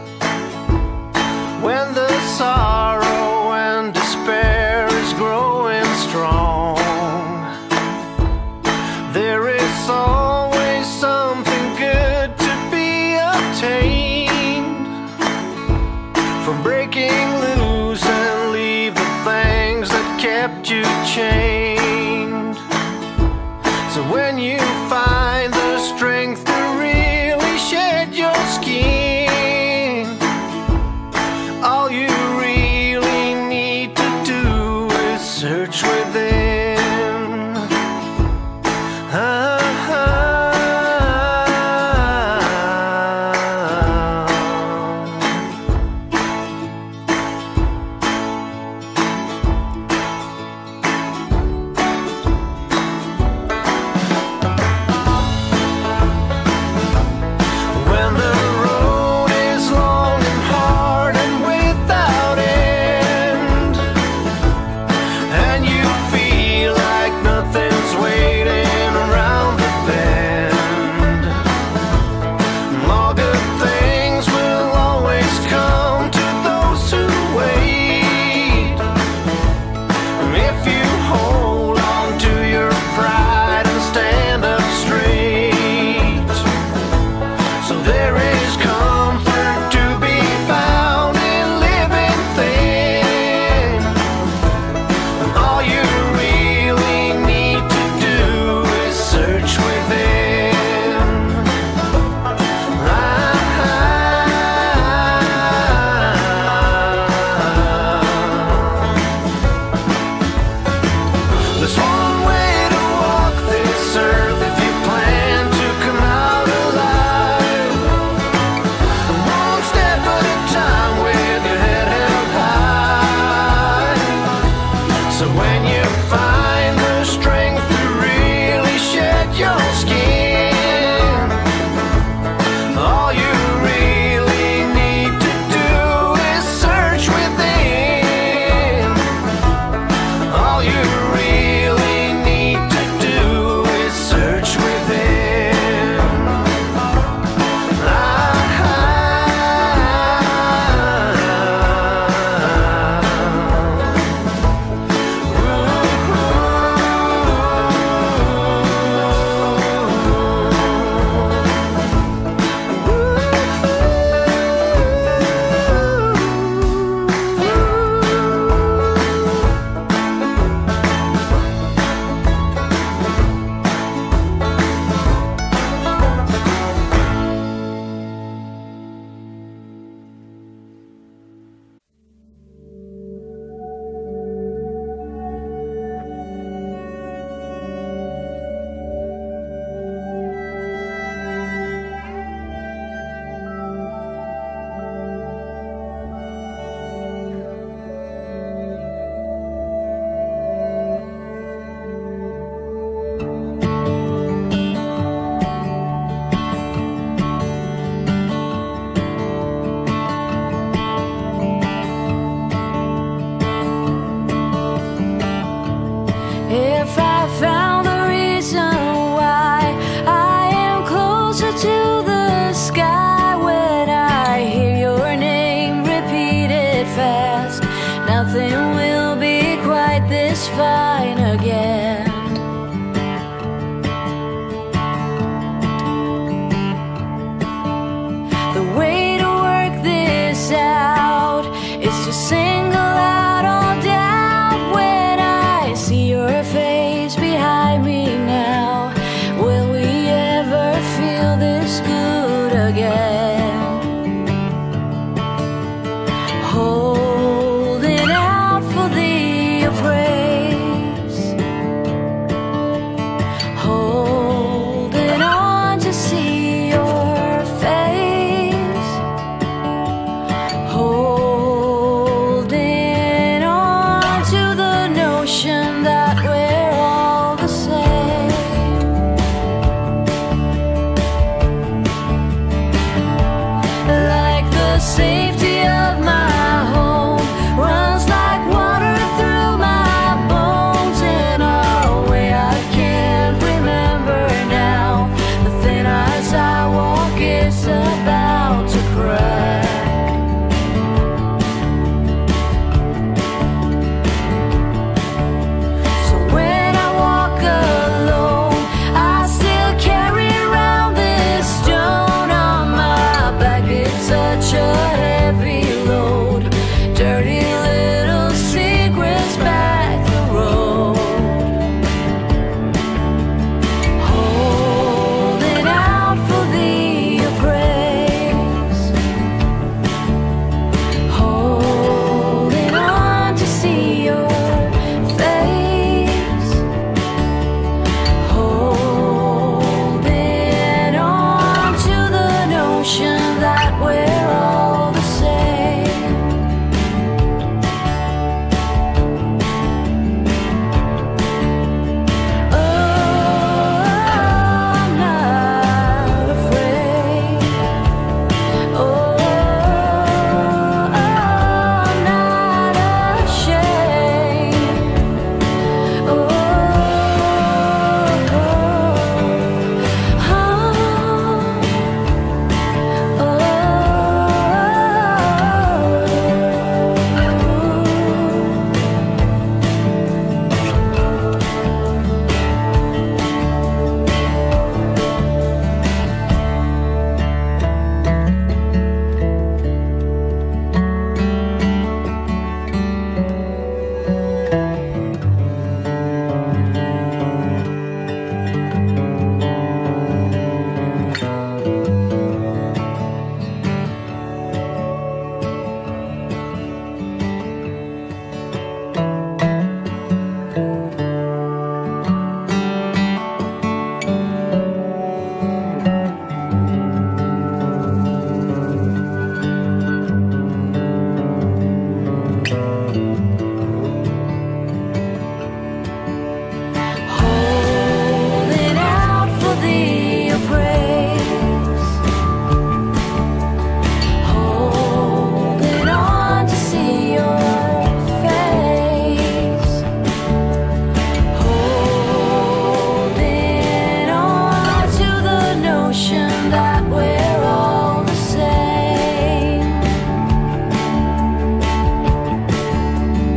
when the sorrow and despair is growing strong, there is always something good to be obtained from breaking loose and leave the things that kept you chained. So when you find fast. Nothing will be quite this fine again. The way to work this out is to single out all doubt. When I see your face behind me now, will we ever feel this good again? Holding out for the appraise, holding on to see your face, holding on to the notion that we're all the same. Like the safety of my home runs like water through my bones in a way I can't remember now. The thin ice I walk is about to crack. So when I walk alone, I still carry around this stone on my back. It's such a heavy load, dirty little secrets back the road. Holding out for the appraise, holding on to see your face, holding on to the notion that we're all the same. Oh, I'm not afraid. Oh, I'm not ashamed. Oh, holding out for the appraise, holding on to see your face, holding on to the notion that we're all the same.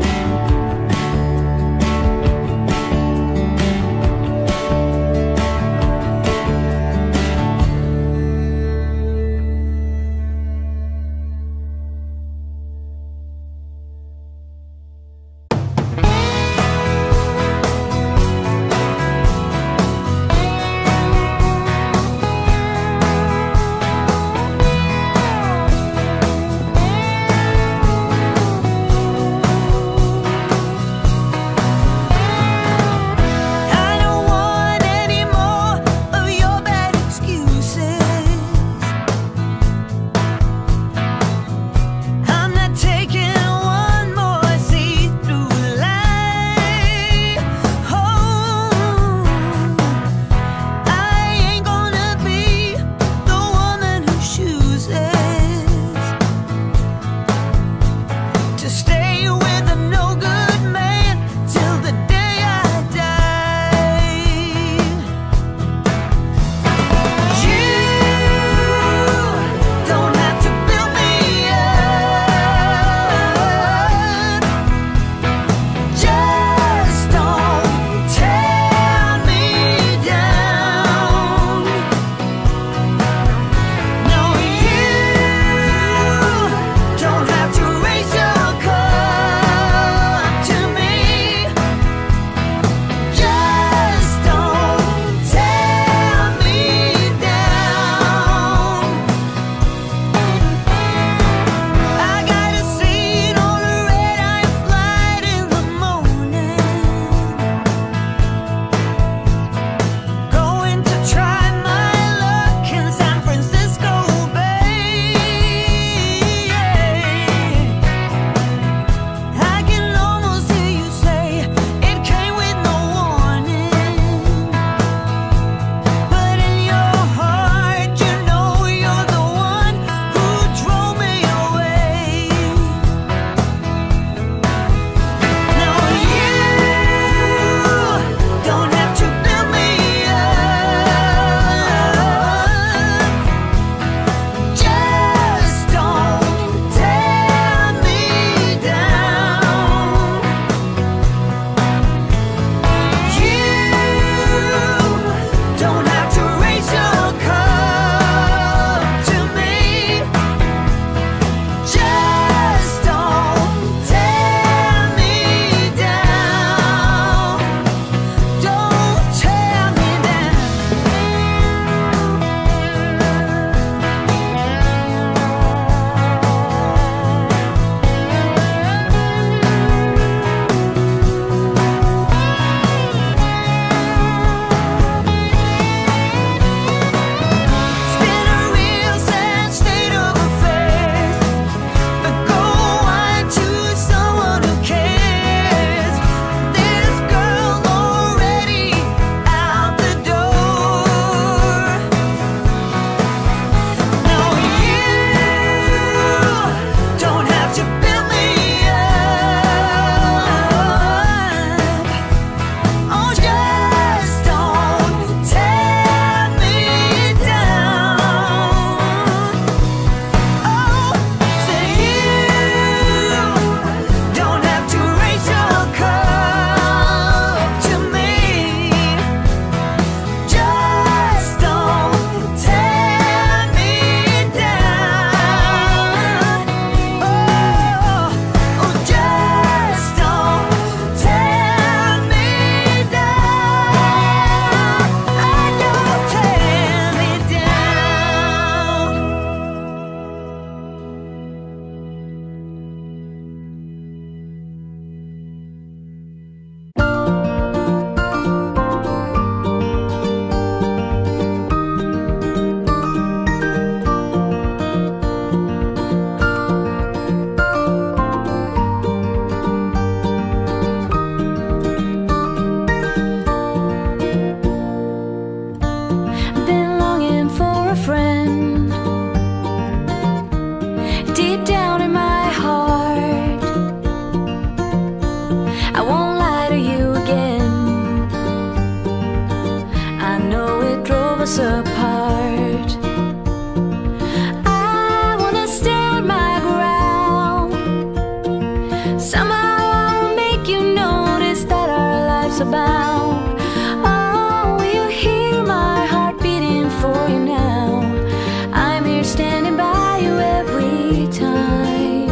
life's about. Oh, will you hear my heart beating for you now? I'm here standing by you every time.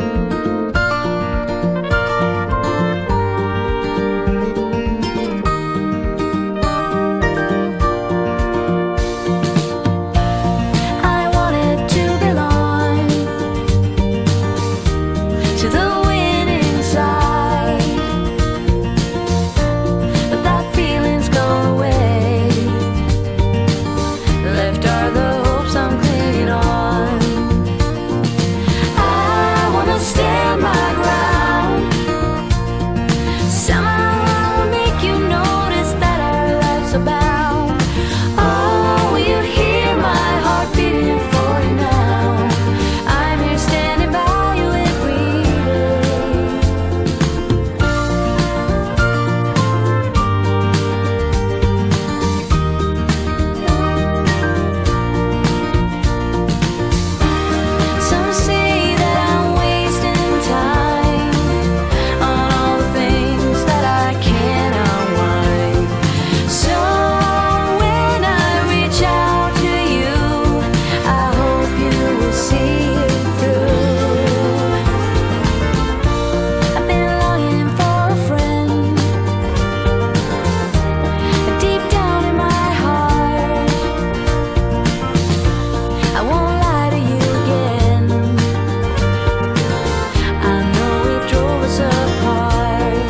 I wanted to belong to the winning side, but that feeling's gone away. Left are the hopes I'm clinging on. I wanna stand my ground. Somehow I'll make you notice that our life's about. Oh, will you hear my heart beating for you now? I'm here standing by you every day. Some say that I'm wasting time on all the things that I can't unwind. So when I reach out to you, I hope you will see it through. I've been longing for a friend, deep down in my heart. I won't lie to you again. I know it drove us apart.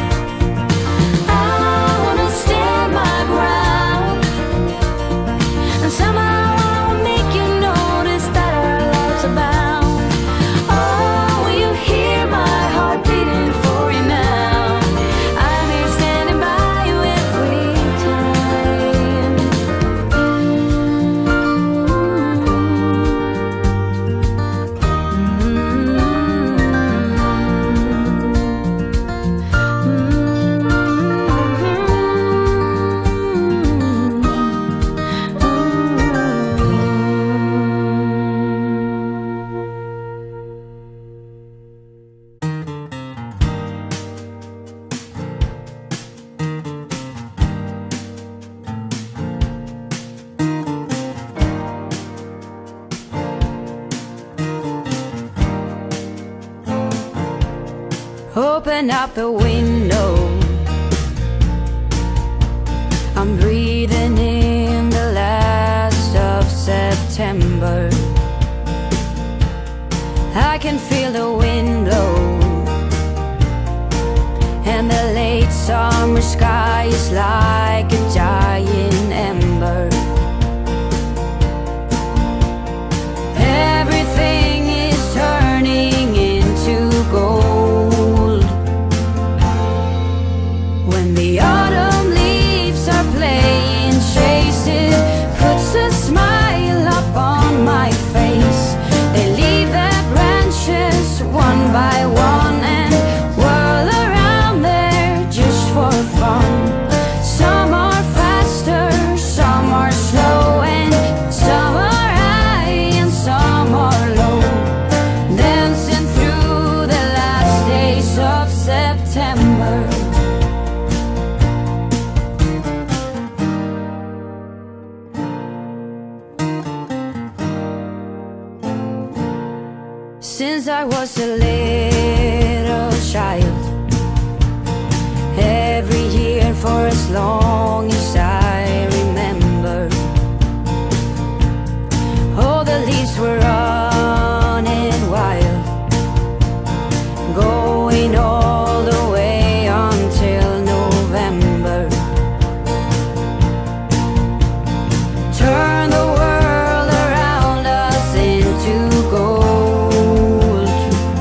I wanna stand my ground, and somehow I'll make you notice that our life's about. Oh, will you hear my heart beating for you now? I'm here standing by you every time. Open up the window. I'm breathing in the last of September. I can feel the wind blow, and the late summer sky is like a giant ember. Everything is turning into gold. When the autumn leaves are playing chase, it puts a smile up on my face. They leave their branches one by one and whirl around there just for fun. Some are faster, some are slow, and some are high and some are low, dancing through the last days of September. Since I was a little child, every year for as long as I remember, all the leaves were running wild, going all the way until November. Turn the world around us into gold.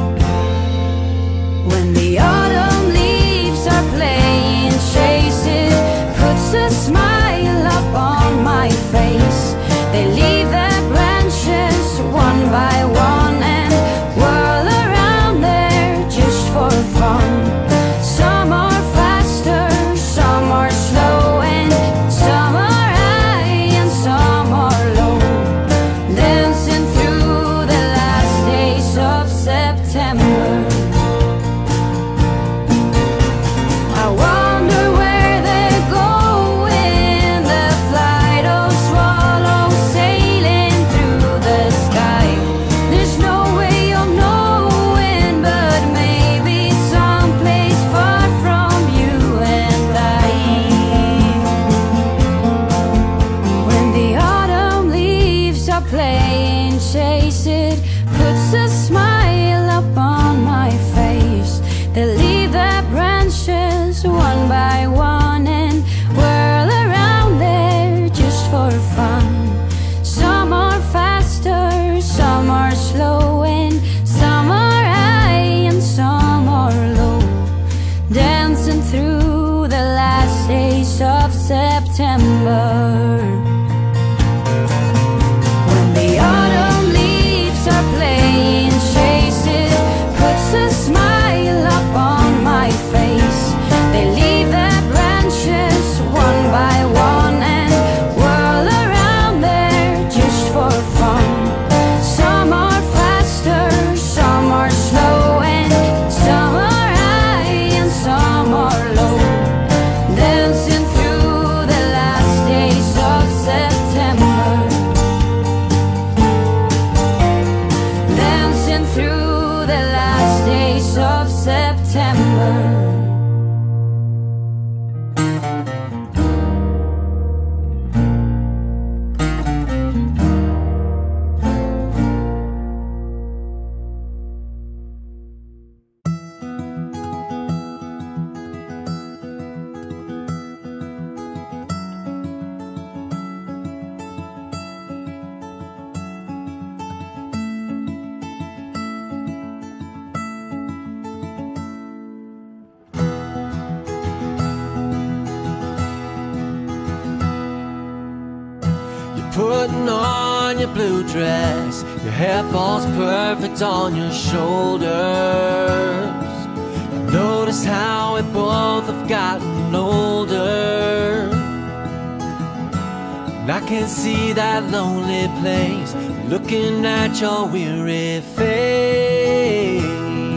When the autumn leaves are playing chase, it puts a smile up on my face. They leave their branches one by one and whirl around there just for fun. Some are faster, some are slow, and some are high and some are low, dancing through the last days of September. September. When the autumn leaves are playing chases, puts a smile upon my face. They leave their branches one by one and whirl around there just for fun. Some are faster, some are slow, and some are high and some are low. Dancing through the last days of September. Dancing through the last days of September. Putting on your blue dress, your hair falls perfect on your shoulders. Notice how we both have gotten older. And I can see that lonely place, looking at your weary face.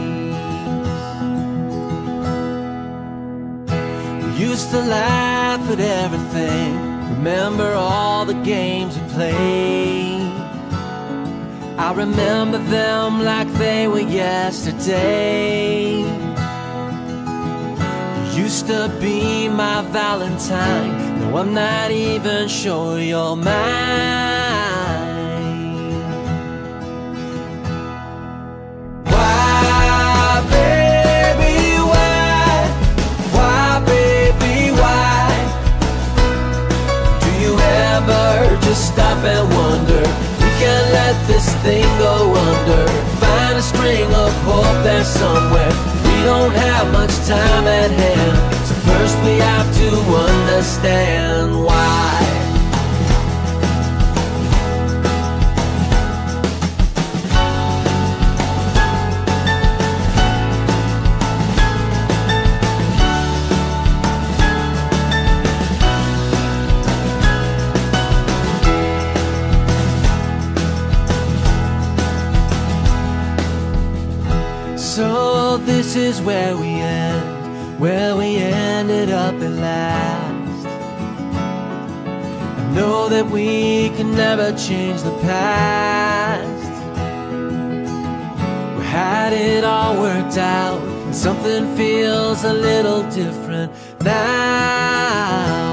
We used to laugh at everything, remember all the games we played. I remember them like they were yesterday. You used to be my Valentine, no, I'm not even sure you're mine. Why, baby, why? Why, baby, why? Just stop and wonder, we can let this thing go under. Find a string of hope there somewhere. We don't have much time at hand, so first we have to understand why. So this is where we ended up at last. I know that we can never change the past. We had it all worked out, and something feels a little different now.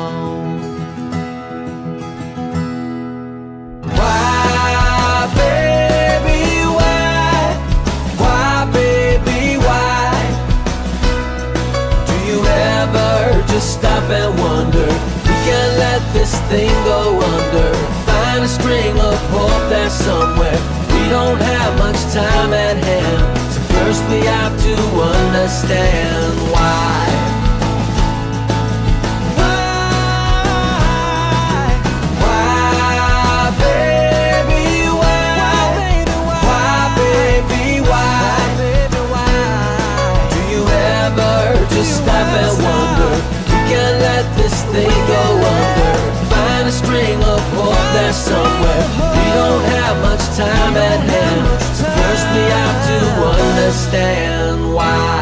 Just stop and wonder, we can let this thing go under. Find a string of hope there somewhere. We don't have much time at hand, so first we have to understand why. Just stop and wonder, we can let this thing go under. Find a string of hope there somewhere. We don't have much time at hand, so first we have to understand why.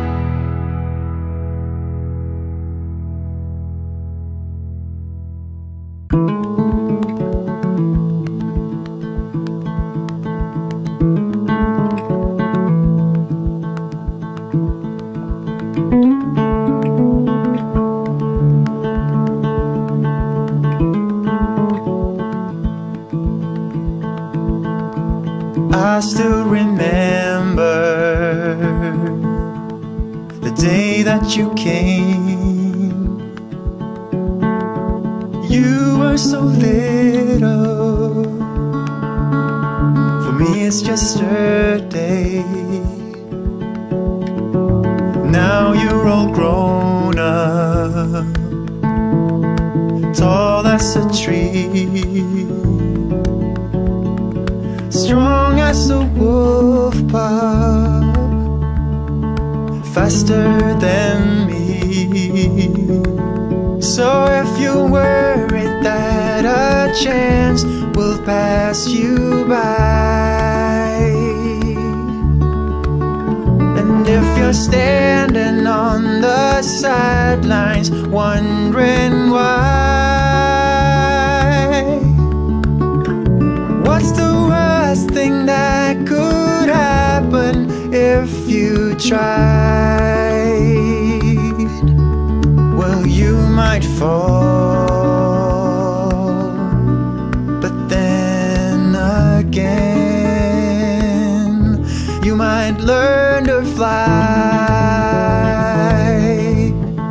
I still remember the day that you came. You were so little, for me it's just a day. Now you're all grown up, tall as a tree, strong as a wolf pup, faster than me. So if you're worried that a chance will pass you by, and if you're standing on the sidelines wondering why, what's the worst thing that could happen if you tried? Well, you might fall, but then again, you might learn to fly.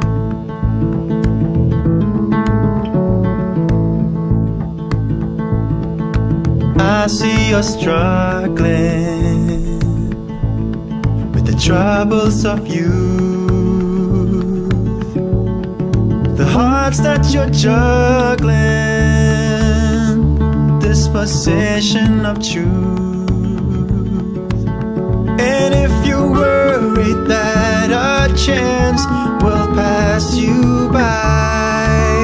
I see you're struggling with the troubles of youth, the hearts that you're juggling, this possession of truth. And if you're worried that a chance will pass you by,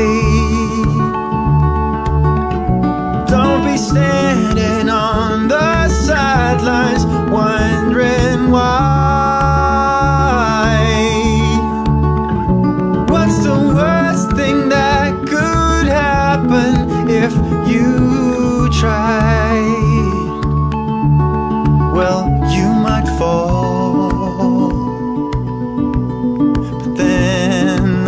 don't be standing on the sidelines wondering why. What's the worst thing that could happen if you tried? Well, you might fall, but then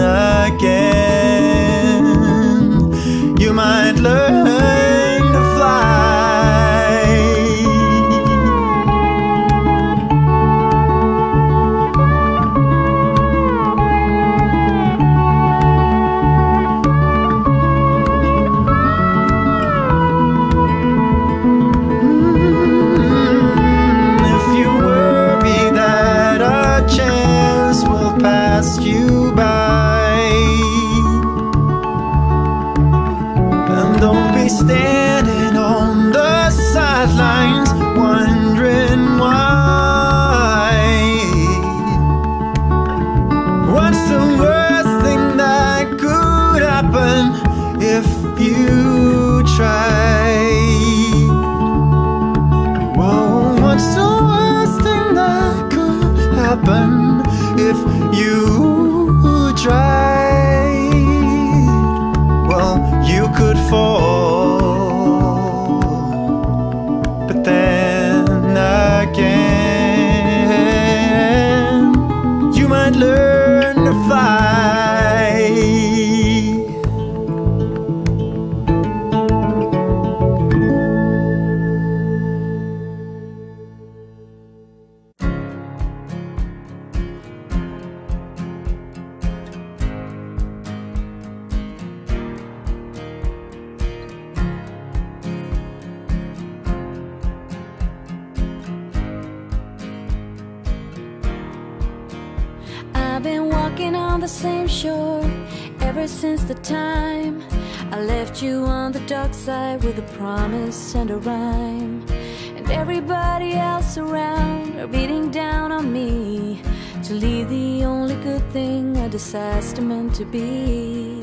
again, you might learn to fly. If you worry that a chance will pass you by, and don't be standing on the sidelines wondering why. What's the worst thing that could happen if you tried? Whoa, what's the worst thing that could happen if you tried? Well, you could fall, but then again, you might learn to fly. I've been walking on the same shore ever since the time I left you on the dark side with a promise and a rhyme. And everybody else around are beating down on me to leave the only good thing a disaster meant to be.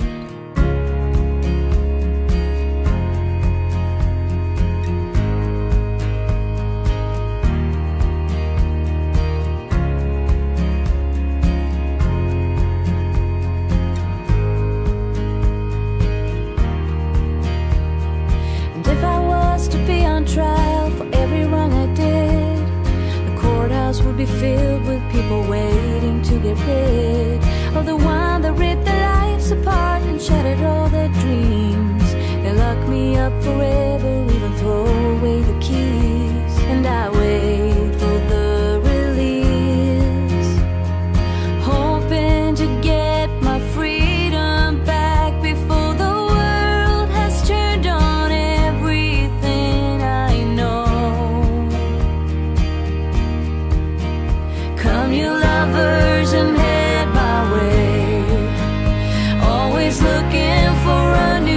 Trial for every wrong I did, the courthouse would be filled with people waiting to get rid of the one that ripped their lives apart and shattered all their dreams. They lock me up forever, even throw away the keys. And I wait for the release, hoping to get my freedom back before the world has turned on everything I know. Come you lovers and head my way, always looking for a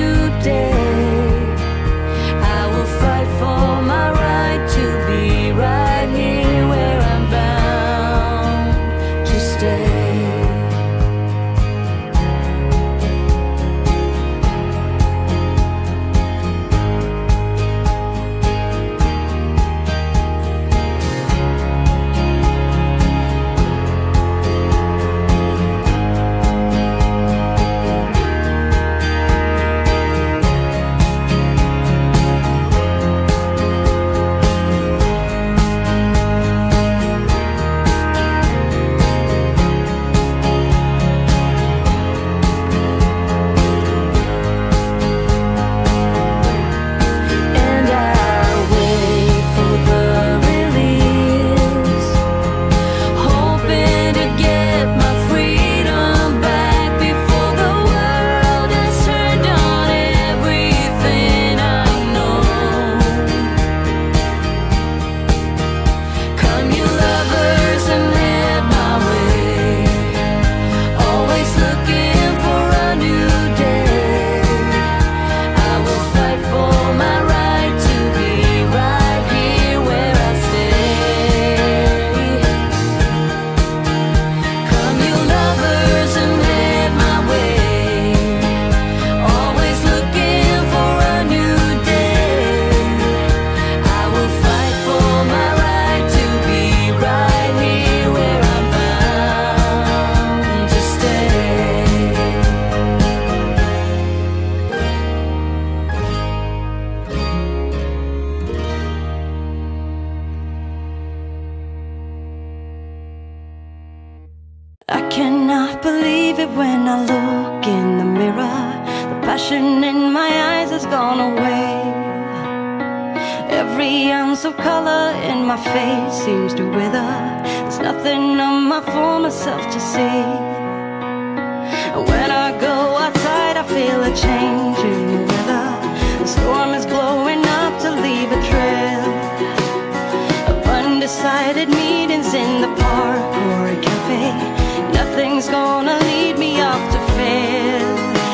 when I look in the mirror. The passion in my eyes has gone away. Every ounce of color in my face seems to wither. There's nothing of my former self to see. When I go outside I feel a change in the weather. The storm is blowing up to leave a trail of undecided meetings in the park or a cafe. Nothing's gonna lead me off to fail.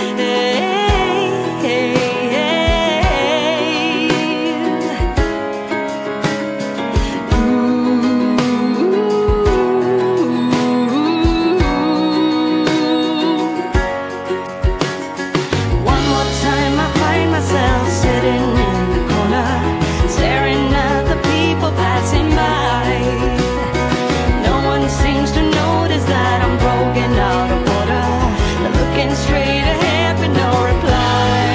Straight ahead with no reply.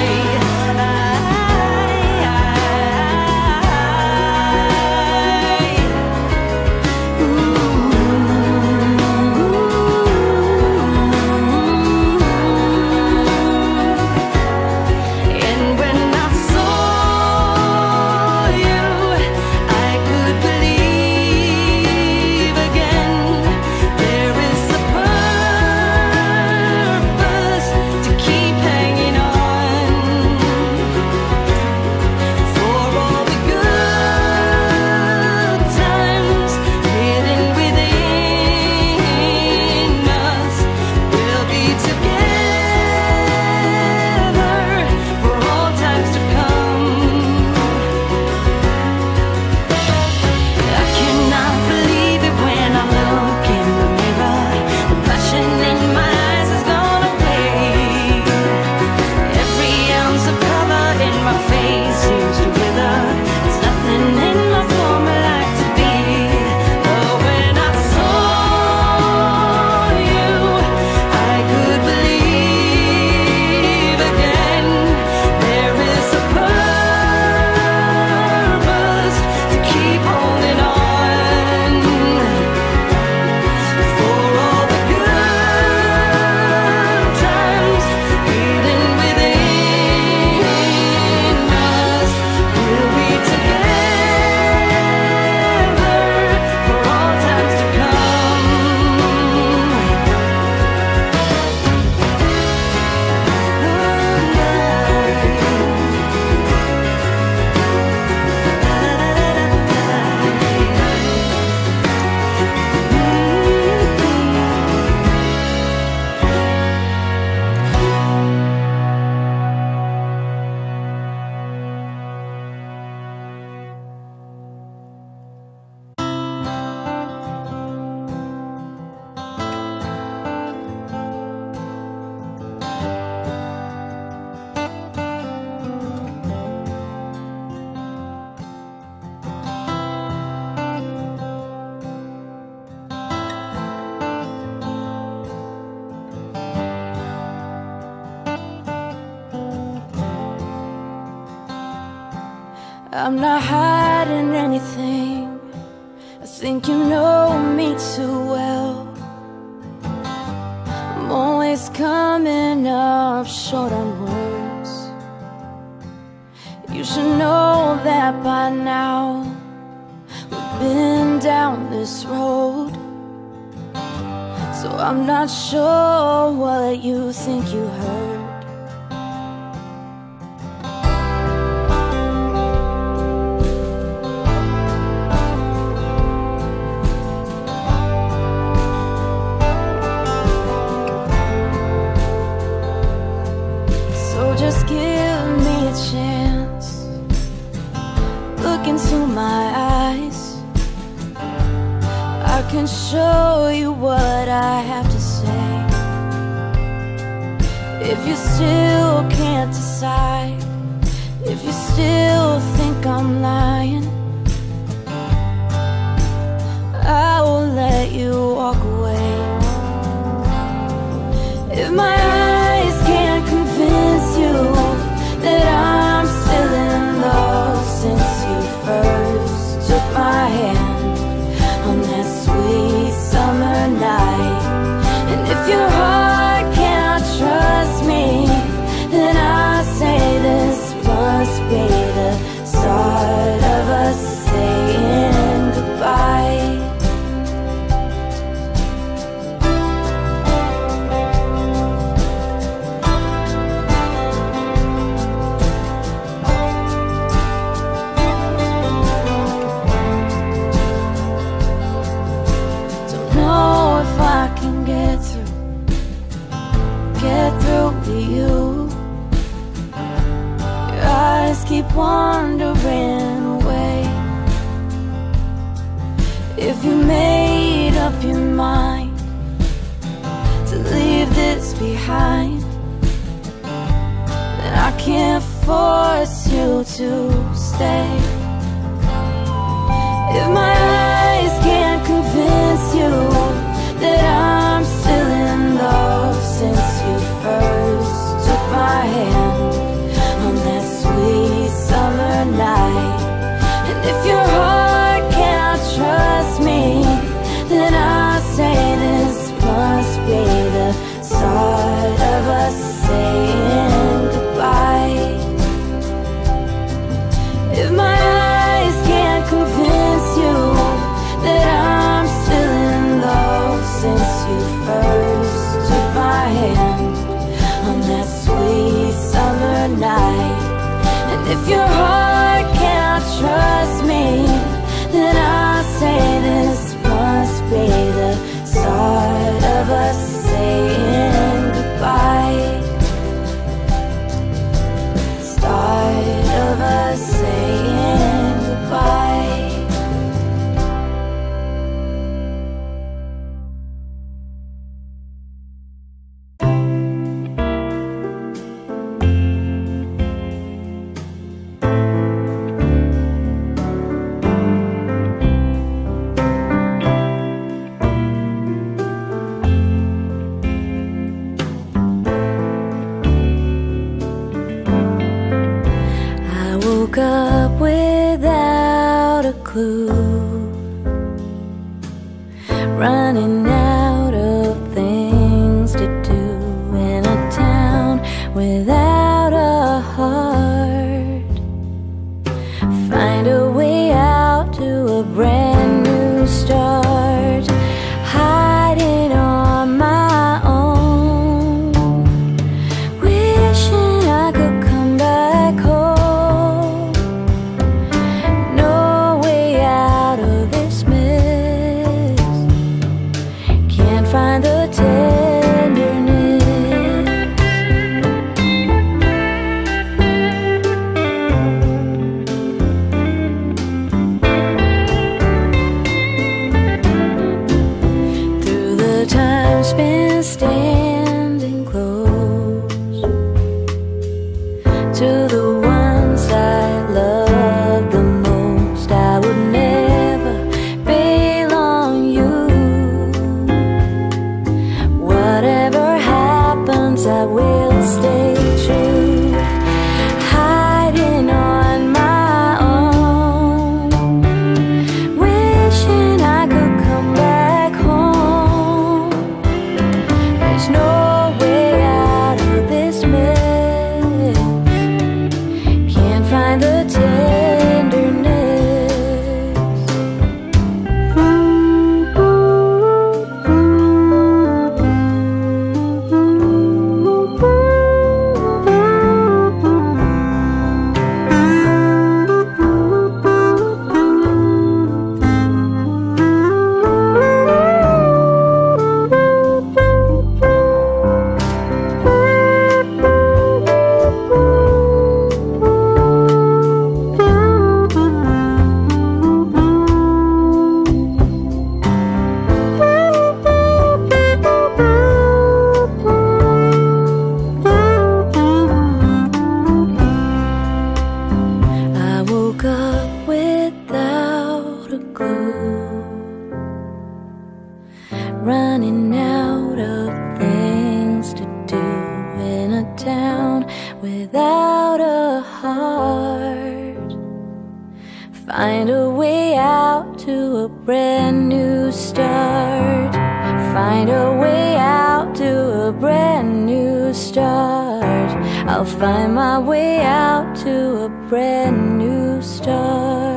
And when I saw you, I could believe again. There is a to keep hanging on for all the good times hidden within us. We'll be together for all times to come. I cannot believe it when I look in the mirror. The passion in my eyes has gone away. Every ounce of color in my face seems to wither. There's nothing in my former life to be. But when I saw you, I could believe again. There is a purpose to keep holding on for all the good times hidden within us. We'll be together for all times to come. I'm not hiding anything. I think you know me too well. I'm always coming up short on words. You should know that by now. We've been down this road, so I'm not sure what you think you heard. Just give me a chance. Look into my eyes. I can show you what I have to say. If you still can't decide, if you still think I'm lying, I will let you walk away. If my eyes can't convince you that I'm still in love since you first took my hand on that sweet summer night, and if your heart can't to you. Your eyes keep wandering away. If you made up your mind to leave this behind, then I can't force you to stay. If my eyes can't convince you that I'm still in love since you first took my hand on that sweet summer night, and if your heart can't trust me, then I say this must be the start of us saying goodbye. If my eyes can't convince you that I'm still in love since you first took my hand on that sweet summer night, and if your heart can't trust me, then I say this must be the start of us saying goodbye. Start of us saying goodbye. Woke up without a clue, running out of things to do in a town without a heart. Find a way out to a brand new start, hiding on my own, wishing I could come back home. Find the tenderness through the time spent standing close to the ones I love the most. I would never bail on you. Whatever happens, I will stay true, hiding on my own, wishing I could come back home. There's no way out of this mess, can't find the tenderness. Running out of things to do in a town without a heart. Find a way out to a brand new start. Find a way out to a brand new start. I'll find my way out to a brand new start.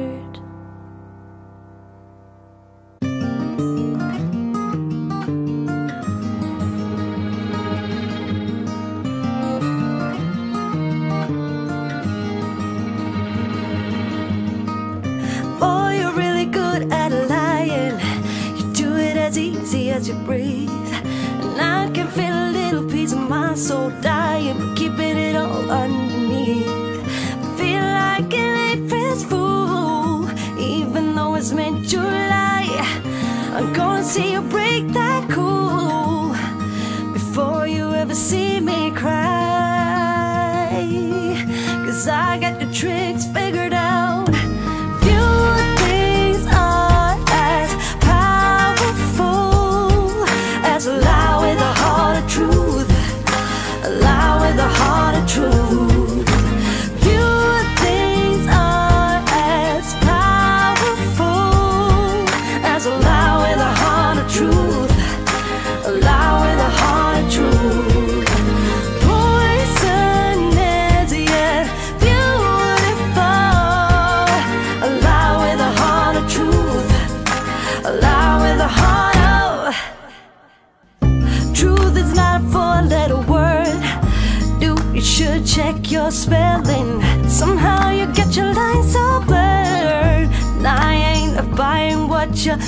Boy, you're really good at lying. You do it as easy as you breathe, and I can feel it little piece of my soul dying, but keeping it all underneath. Feel like an April's fool, even though it's mid-July. I'm gonna see you break that cool before you ever see me cry. 'Cause I got the tricks figured out. Few things are as powerful as a lie with a heart of truth. A lie with a heart of truth. Few things are as powerful as a lie with a heart of truth. A lie with a heart of truth. Poison is yet beautiful. A lie with a heart of truth. A lie with a heart of truth. Is not a four-letter word. Dude, you should check your spelling. Somehow you get your lines so blurred, and I ain't buying what you're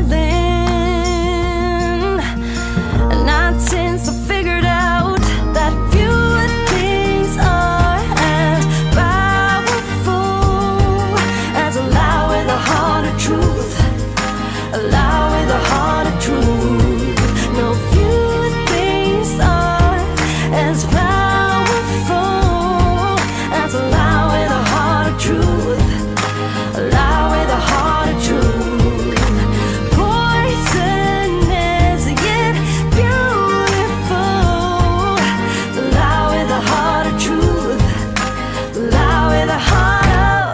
selling. Not since I figured out that few things are as powerful as a lie with a heart of truth. A lie with a heart of truth. No, few things are as powerful as a lie with a heart of truth. A lie with a heart of truth. Poison is yet beautiful. A lie with a heart of truth. A lie with a heart of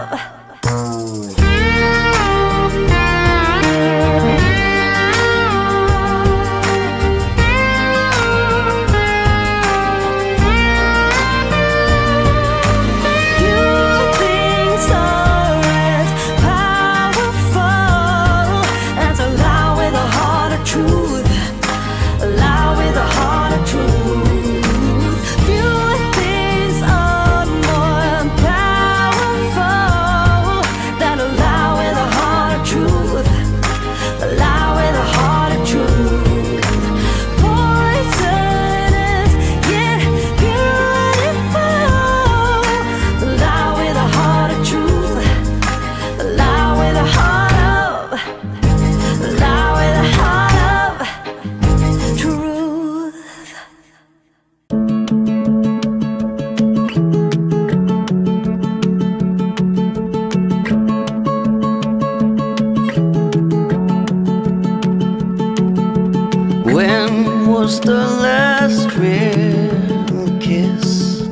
When was the last real kiss?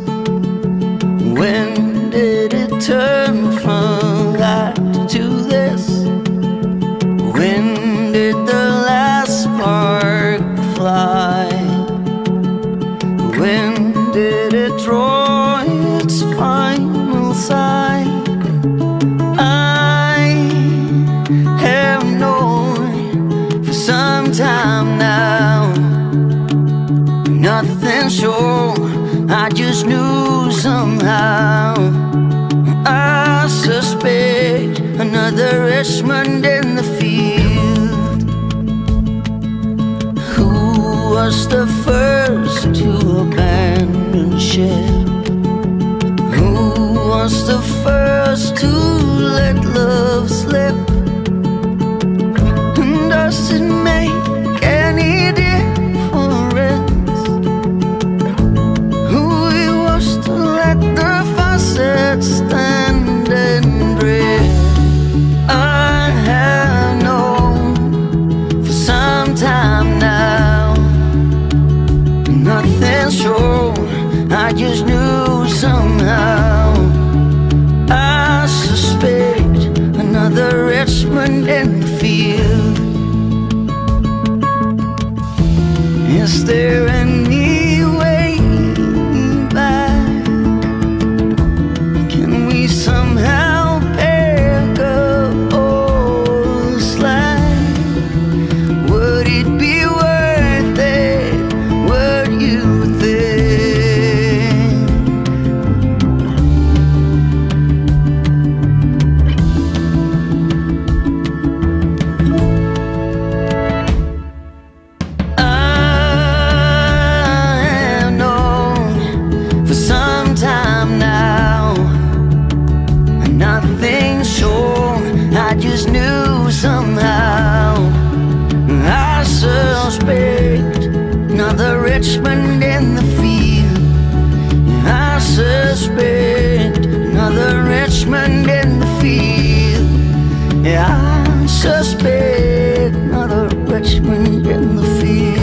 When did it turn from that to this? When did the last spark fly? When did it draw its final sigh? I have known for some time now, nothing sure, I just knew somehow. I suspect another Richmond in the field. Who was the first to abandon ship? Who was the first to let love slip? And does it make any difference who it was to let the faucet stand and drip? I have known for some time now, nothing sure, I just knew somehow. I suspect another Richmond in the field. Is there any way back? Can we somehow pick up all the slack? Would it be worth it? Would you think? I Richmond in the field. I suspect another Richmond in the field. Yeah, I suspect another Richmond in the field.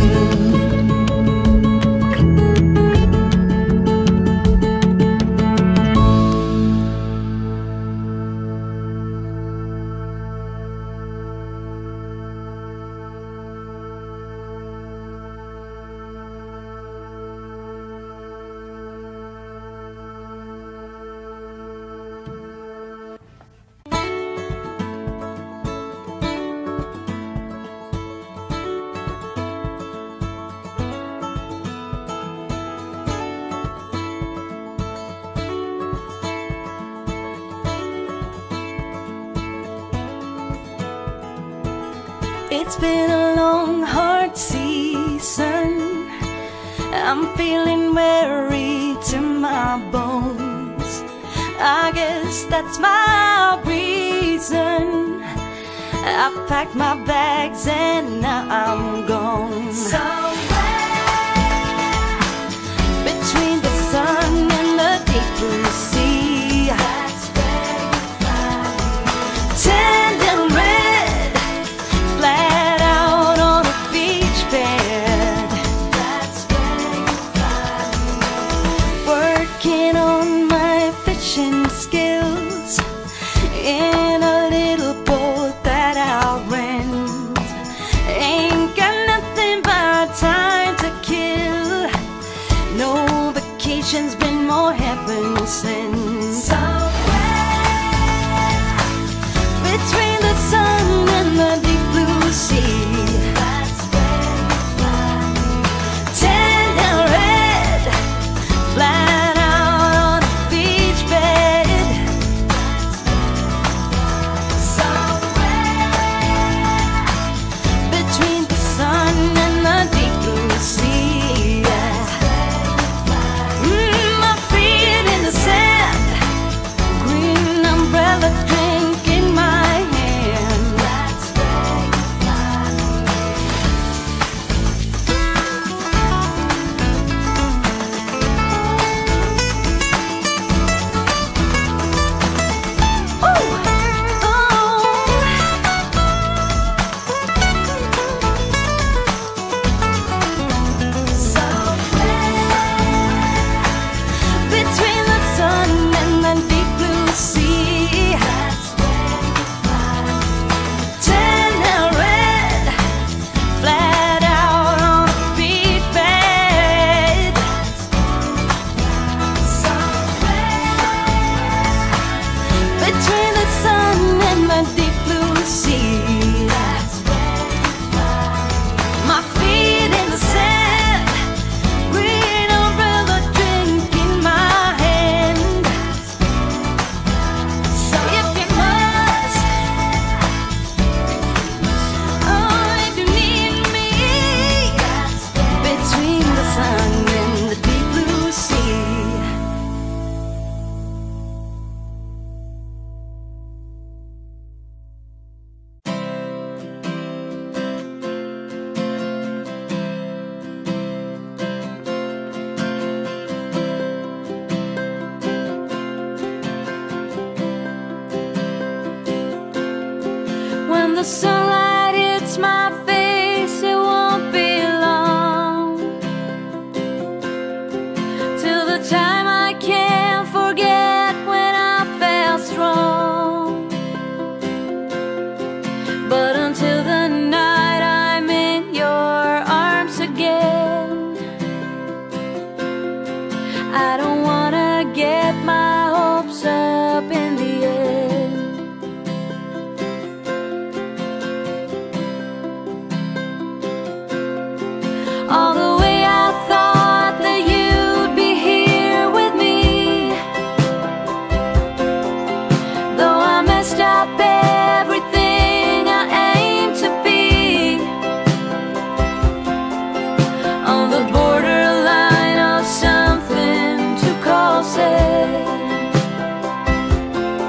It's been a long, hard season. I'm feeling weary to my bones. I guess that's my reason. I've packed my bags and now I'm gone. Somewhere between the sun and the deep blue sea. That's where you find me. Tender red, flat out on a beach bed. That's where you find me. Working on my fishing skills in a little boat that I'll rent. Ain't got nothing but time to kill. No vacation's been more heaven sent. Somewhere between the sun and the deep blue sea. That's where you find me. Tender red, flat out on a beach bed. Somewhere between the sun and the deep blue sea. My feet in the sand, green umbrella drink in my hand. That's where you find me. Between the sun and the deep blue sea. That's where you find me. Tender red, flat out on a beach bed. Somewhere between the sun and the deep blue sea. That's where you find me. My feet in the sand, green umbrella drink in my hand. So if you must, oh, if you need me, between the sun and the deep blue sea. When the sunlight hits my face, it won't be long till the time I can't forget when I felt strong. But until the night I'm in your arms again, I don't wanna get my hopes up in the air. All the way I thought that you'd be here with me, though I messed up everything I aim to be, on the borderline of something to call sad.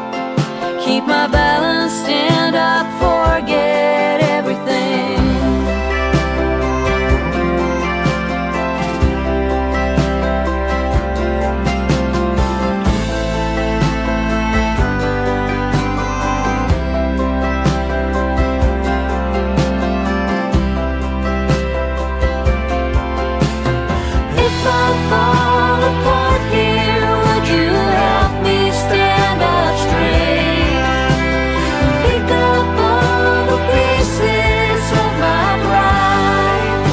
if I fall apart here, would you help me stand up straight? Pick up all the pieces of my pride.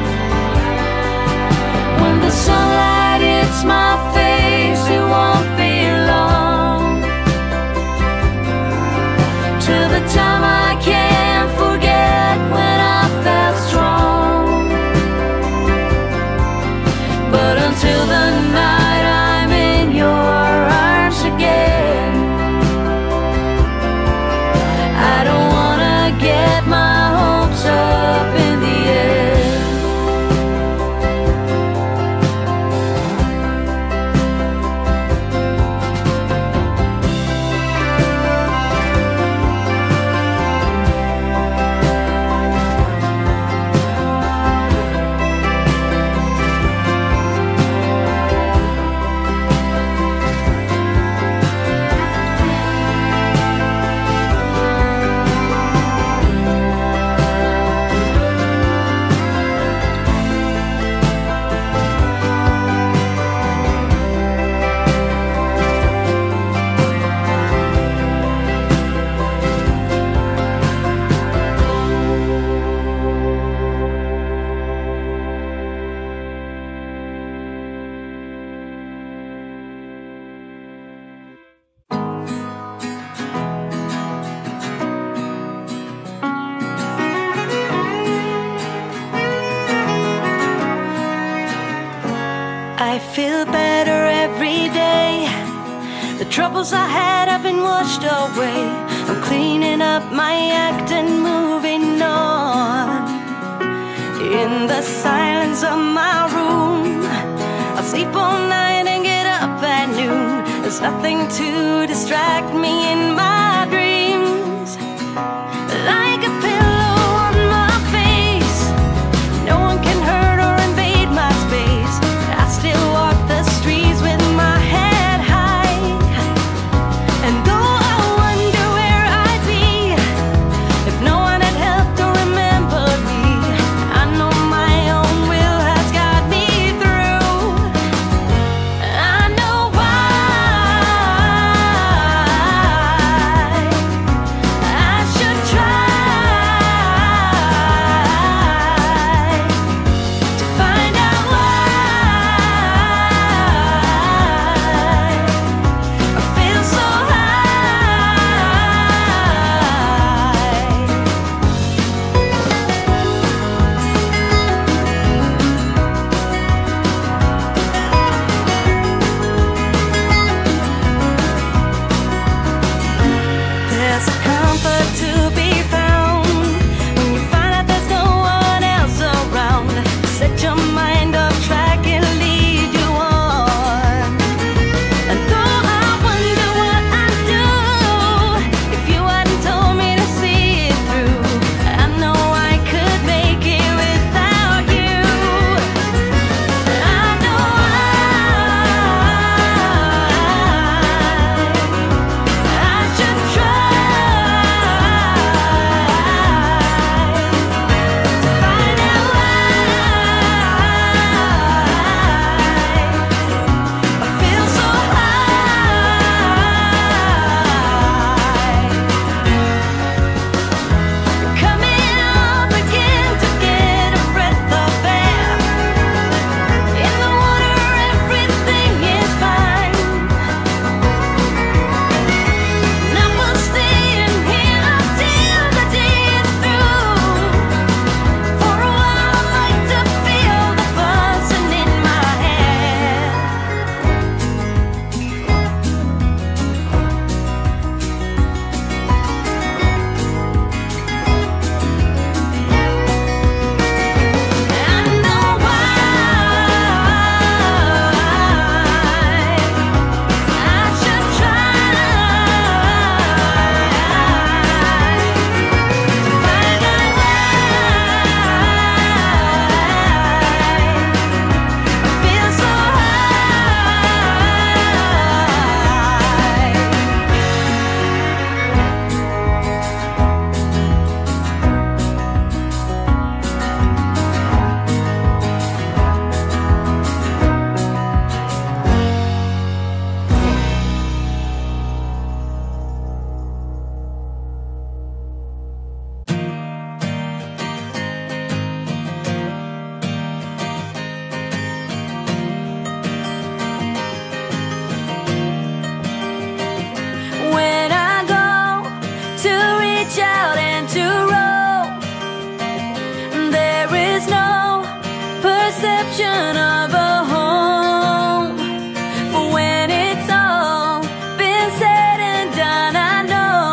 When the sunlight hits my face, it won't be long till the time I can't forget when I felt strong. But until the night I'm in your arms again, I don't wanna get my hopes up in the air. I feel better every day. The troubles I had have been washed away. I'm cleaning up my act and moving on. In the silence of my room, I'll sleep all night and get up at noon. There's nothing to distract me in my dreams. Like a pillow on my face, no one can hurt or invade my space. I still walk the streets with my head high, and though I wonder where I'd be if no one had helped or remembered me, I know my own will has got me through. I know why vision of a home. For when it's all been said and done, I know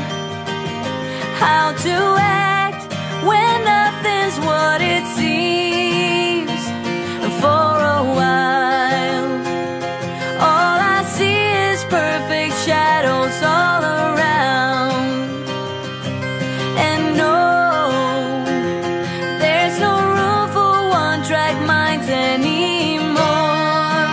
how to act when nothing's what it seems. And for a while, all I see is perfect shadows all around. And no, there's no room for one-track minds anymore.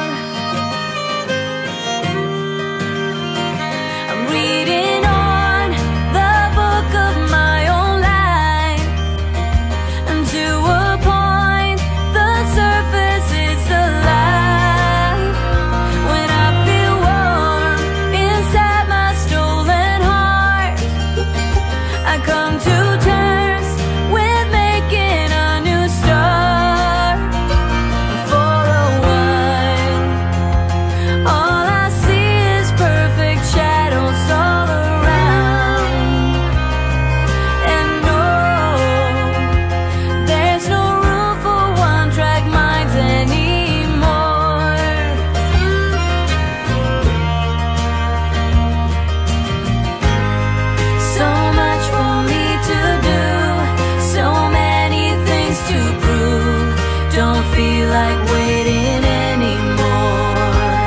I'm reading on the book of my own life, and to a point the surface is alive. When I feel warm inside my stolen heart, I come to terms with making a new start. For a while, all I see is perfect shadows all around. And no, there's no room for one-track minds anymore. So much for me to do, so many things to prove. Don't feel like waiting anymore.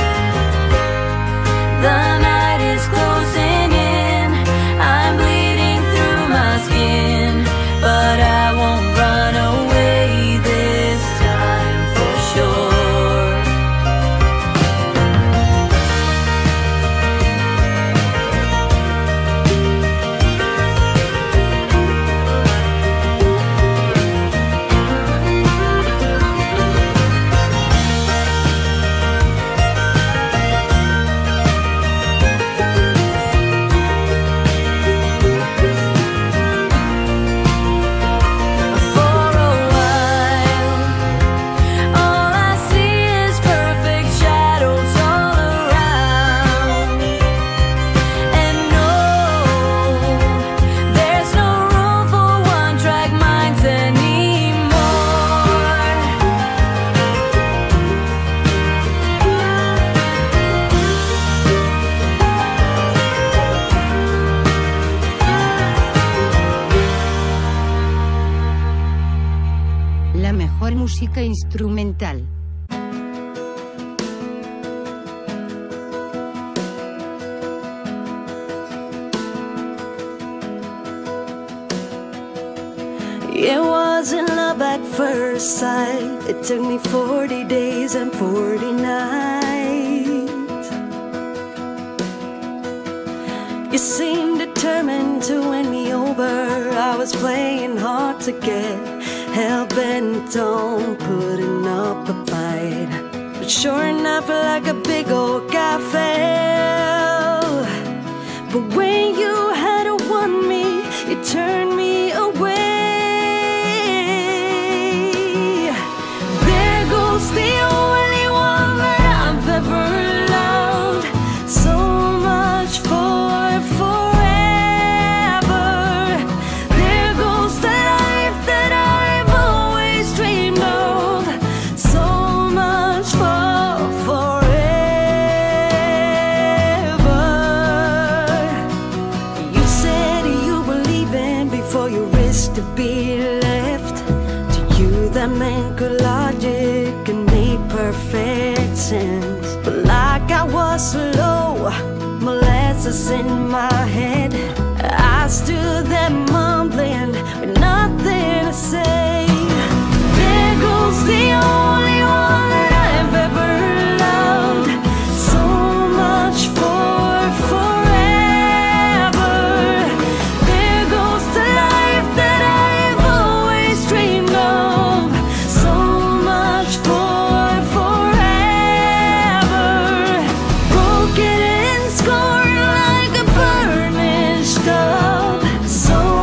The night is closing in, I'm bleeding through my skin, but I won't run away this time for sure. For a while, all I see is perfect shadows all around. And no, there's no room for one-track minds anymore. La mejor música instrumental. It wasn't love at first sight. It took me 40 days and 40 nights. You seemed determined to win me over. I was playing hard to get, hell-bent on putting up a fight. But sure enough, like a big old guy fell. But when you had won me, you turned me away. There goes the only one that I've ever loved. So much for forever. There goes the life that I've always dreamed of. So much for forever. You said you were leaving before you risked to be left. To you that man could logic and made perfect sense. But like I was slow, molasses in my head, I stood there mumbling with nothing to say. There goes the only one that I've ever loved. So much for forever. There goes the life that I've always dreamed of. So much for forever. Broken and scorned like a burnished cup. So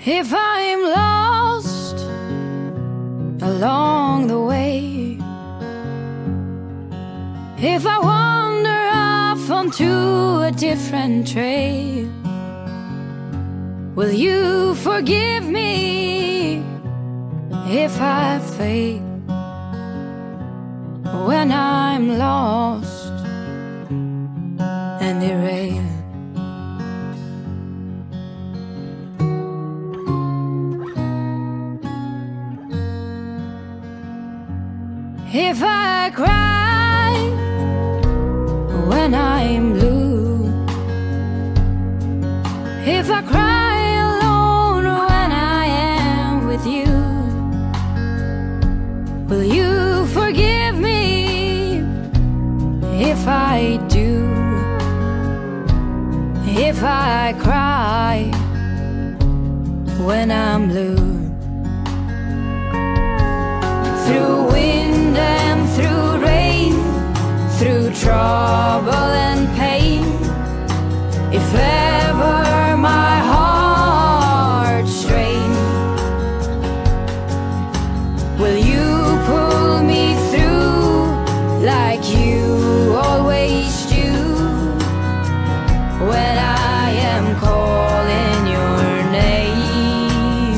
If I'm lost along the way, if I wander off onto a different trail, will you forgive me if I fail when I'm lost and derailed? If I cry when I'm blue, if I cry alone when I am with you, will you forgive me if I do? If I cry when I'm blue, through wind and through rain, through trouble and pain, if ever my heart strains, will you pull me through like you always do when I am calling your name,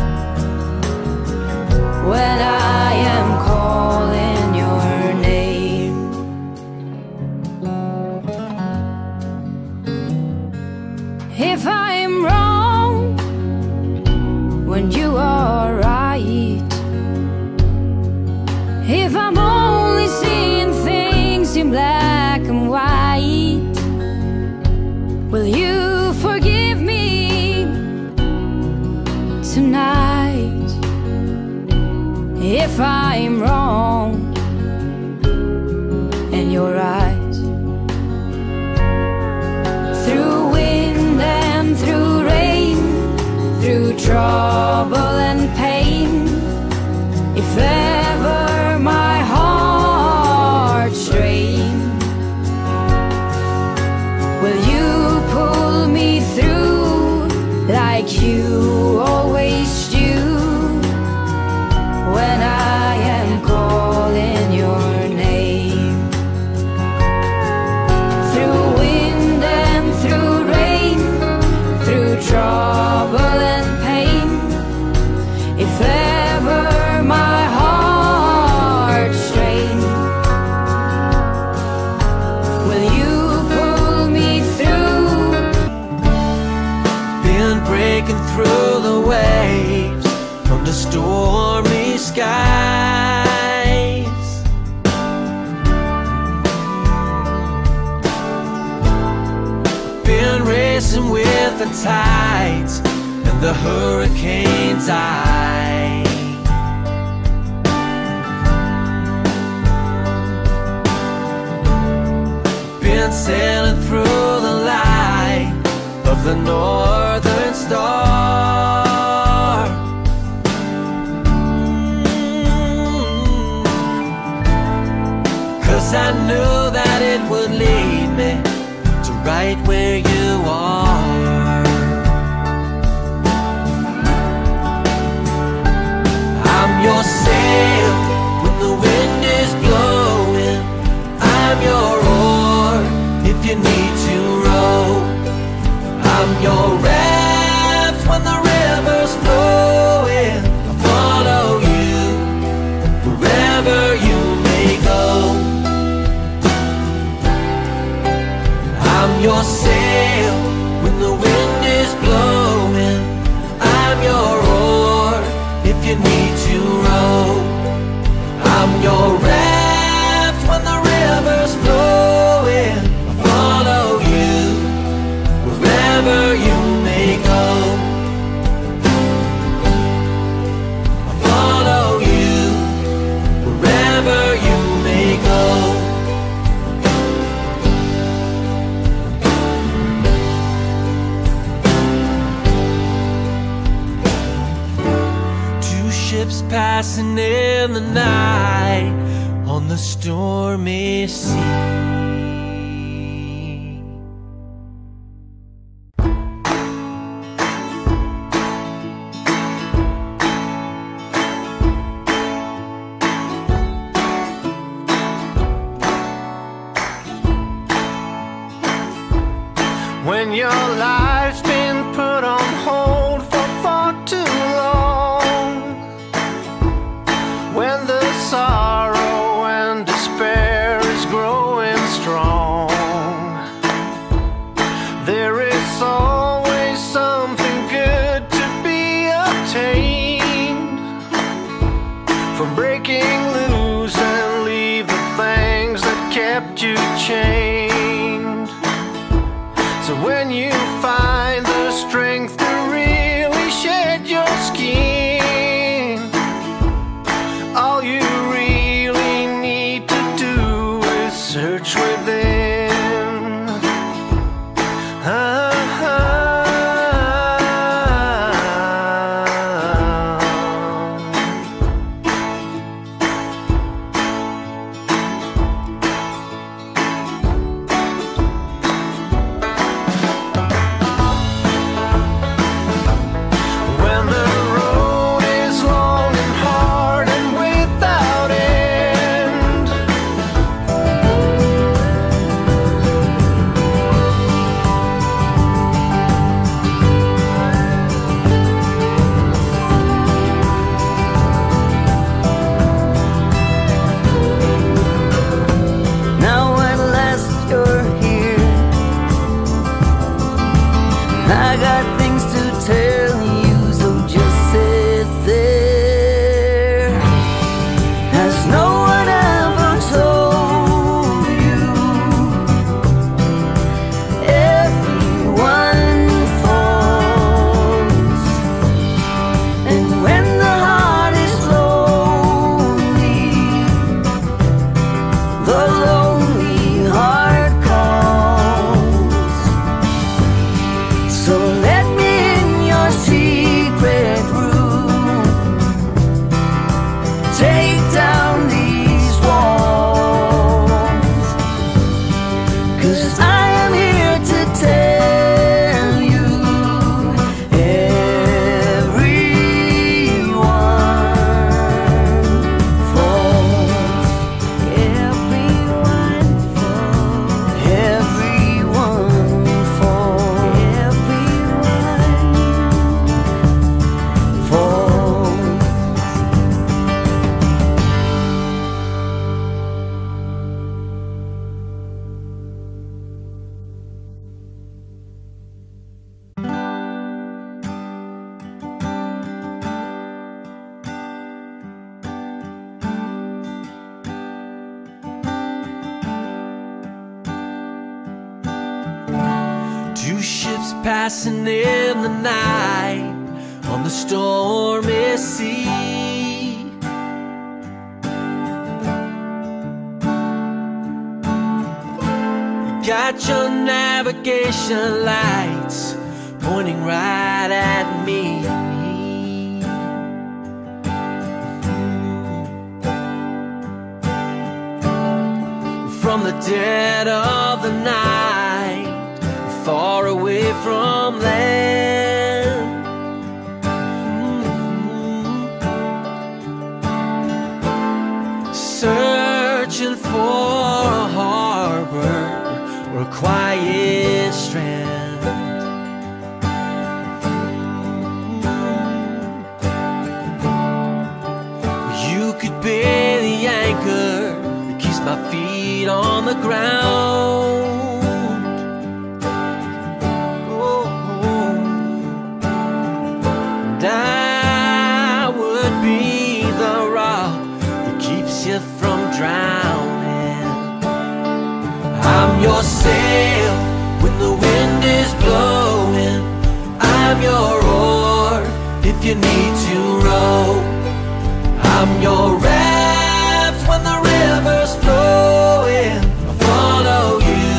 when I am calling your name? If I'm wrong when you are right, if I'm only seeing things in black and white, will you forgive me tonight? If I'm wrong and you're right, through wind and through rain, through trouble and pain, if ever my heart strains, will you pull me through like you always do when I am calling your name? Through wind and through rain, through trouble and pain, if ever my heart strains, will you pull me through? Been breaking through the waves under stormy skies, been racing with the tides and the hurricane's eye, been sailing through the light of the northern star, 'cause I knew that it would lead me to right where you are. I'm your sail when the wind is blowing, I'm your oar if you need to row, I'm your raft when the river's flowing, I'll follow you wherever you may go. I'm your sail when the wind is blowing, I'm your oar if you need to row, I'm your raft when the river's flowing, I'll follow you wherever you may go. I'll follow you wherever you may go. Ships passing in the night on the stormy sea. your life's been put on hold for far too long, when the sorrow and despair is growing strong, there is always something good to be obtained from breaking loose and leave the things that kept you chained. So when you find the strength to really shed your skin, all you really need to do is search within. When the road is long and hard and without end, Now at last you're here. I got things to tell you, so just sit there. Has no one ever told you? Everyone falls, and when the heart is lonely, the lonely heart calls. So let me in your secret room, take down these walls, 'cause I am here to tell you, everyone falls. Everyone falls. Everyone falls. Everyone falls. Two ships passing in the night on the stormy sea. You got your navigation lights pointing right at me. From the dead of the night, far away from land, searching for a harbor or a quiet strand. You could be the anchor that keeps my feet on the ground. And I would be the rock that keeps you from drowning. I'm your sail when the wind is blowing. I'm your oar if you need to row. I'm your raft when the river's flowing. I'll follow you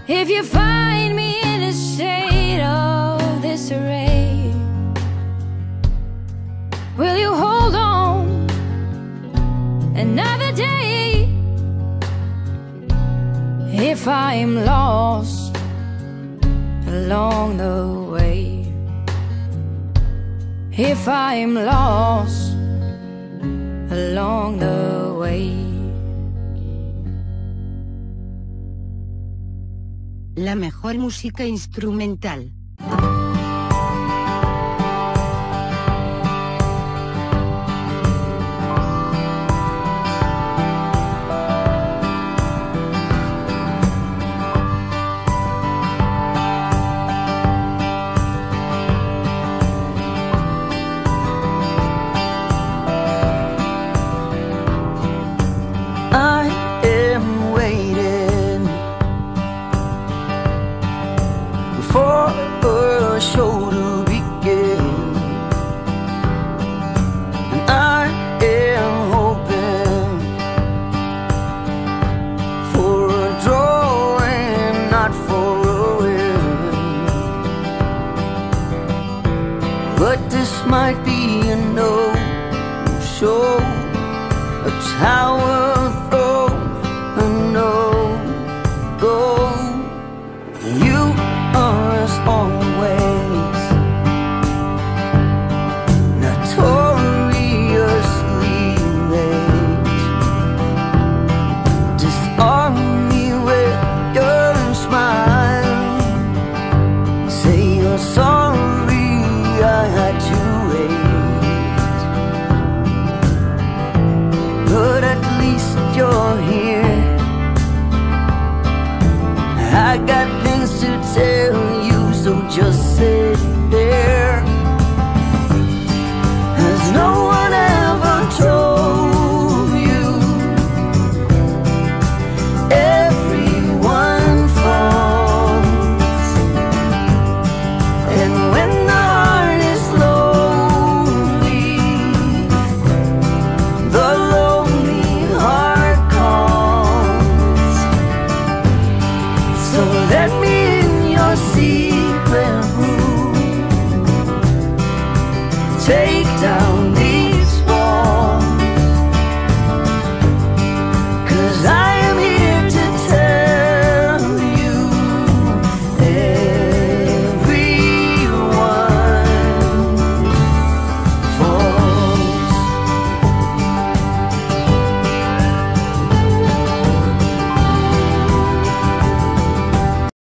If you find me in a state of disarray, will you hold on another day? If I'm lost along the way, if I'm lost along the way. La mejor música instrumental. I am waiting for a show to begin, and I am hoping for a draw and not for a win. But this might be a no-show, a tower throw, a no-go. You are as always notoriously late. Disarm me with your smile. Say you're sorry I had to wait, but at least you're here. I got things to tell you, so just sit there. Has no one ever told you everyone falls? And when the heart is lonely, the lonely heart calls. So let me in your sea.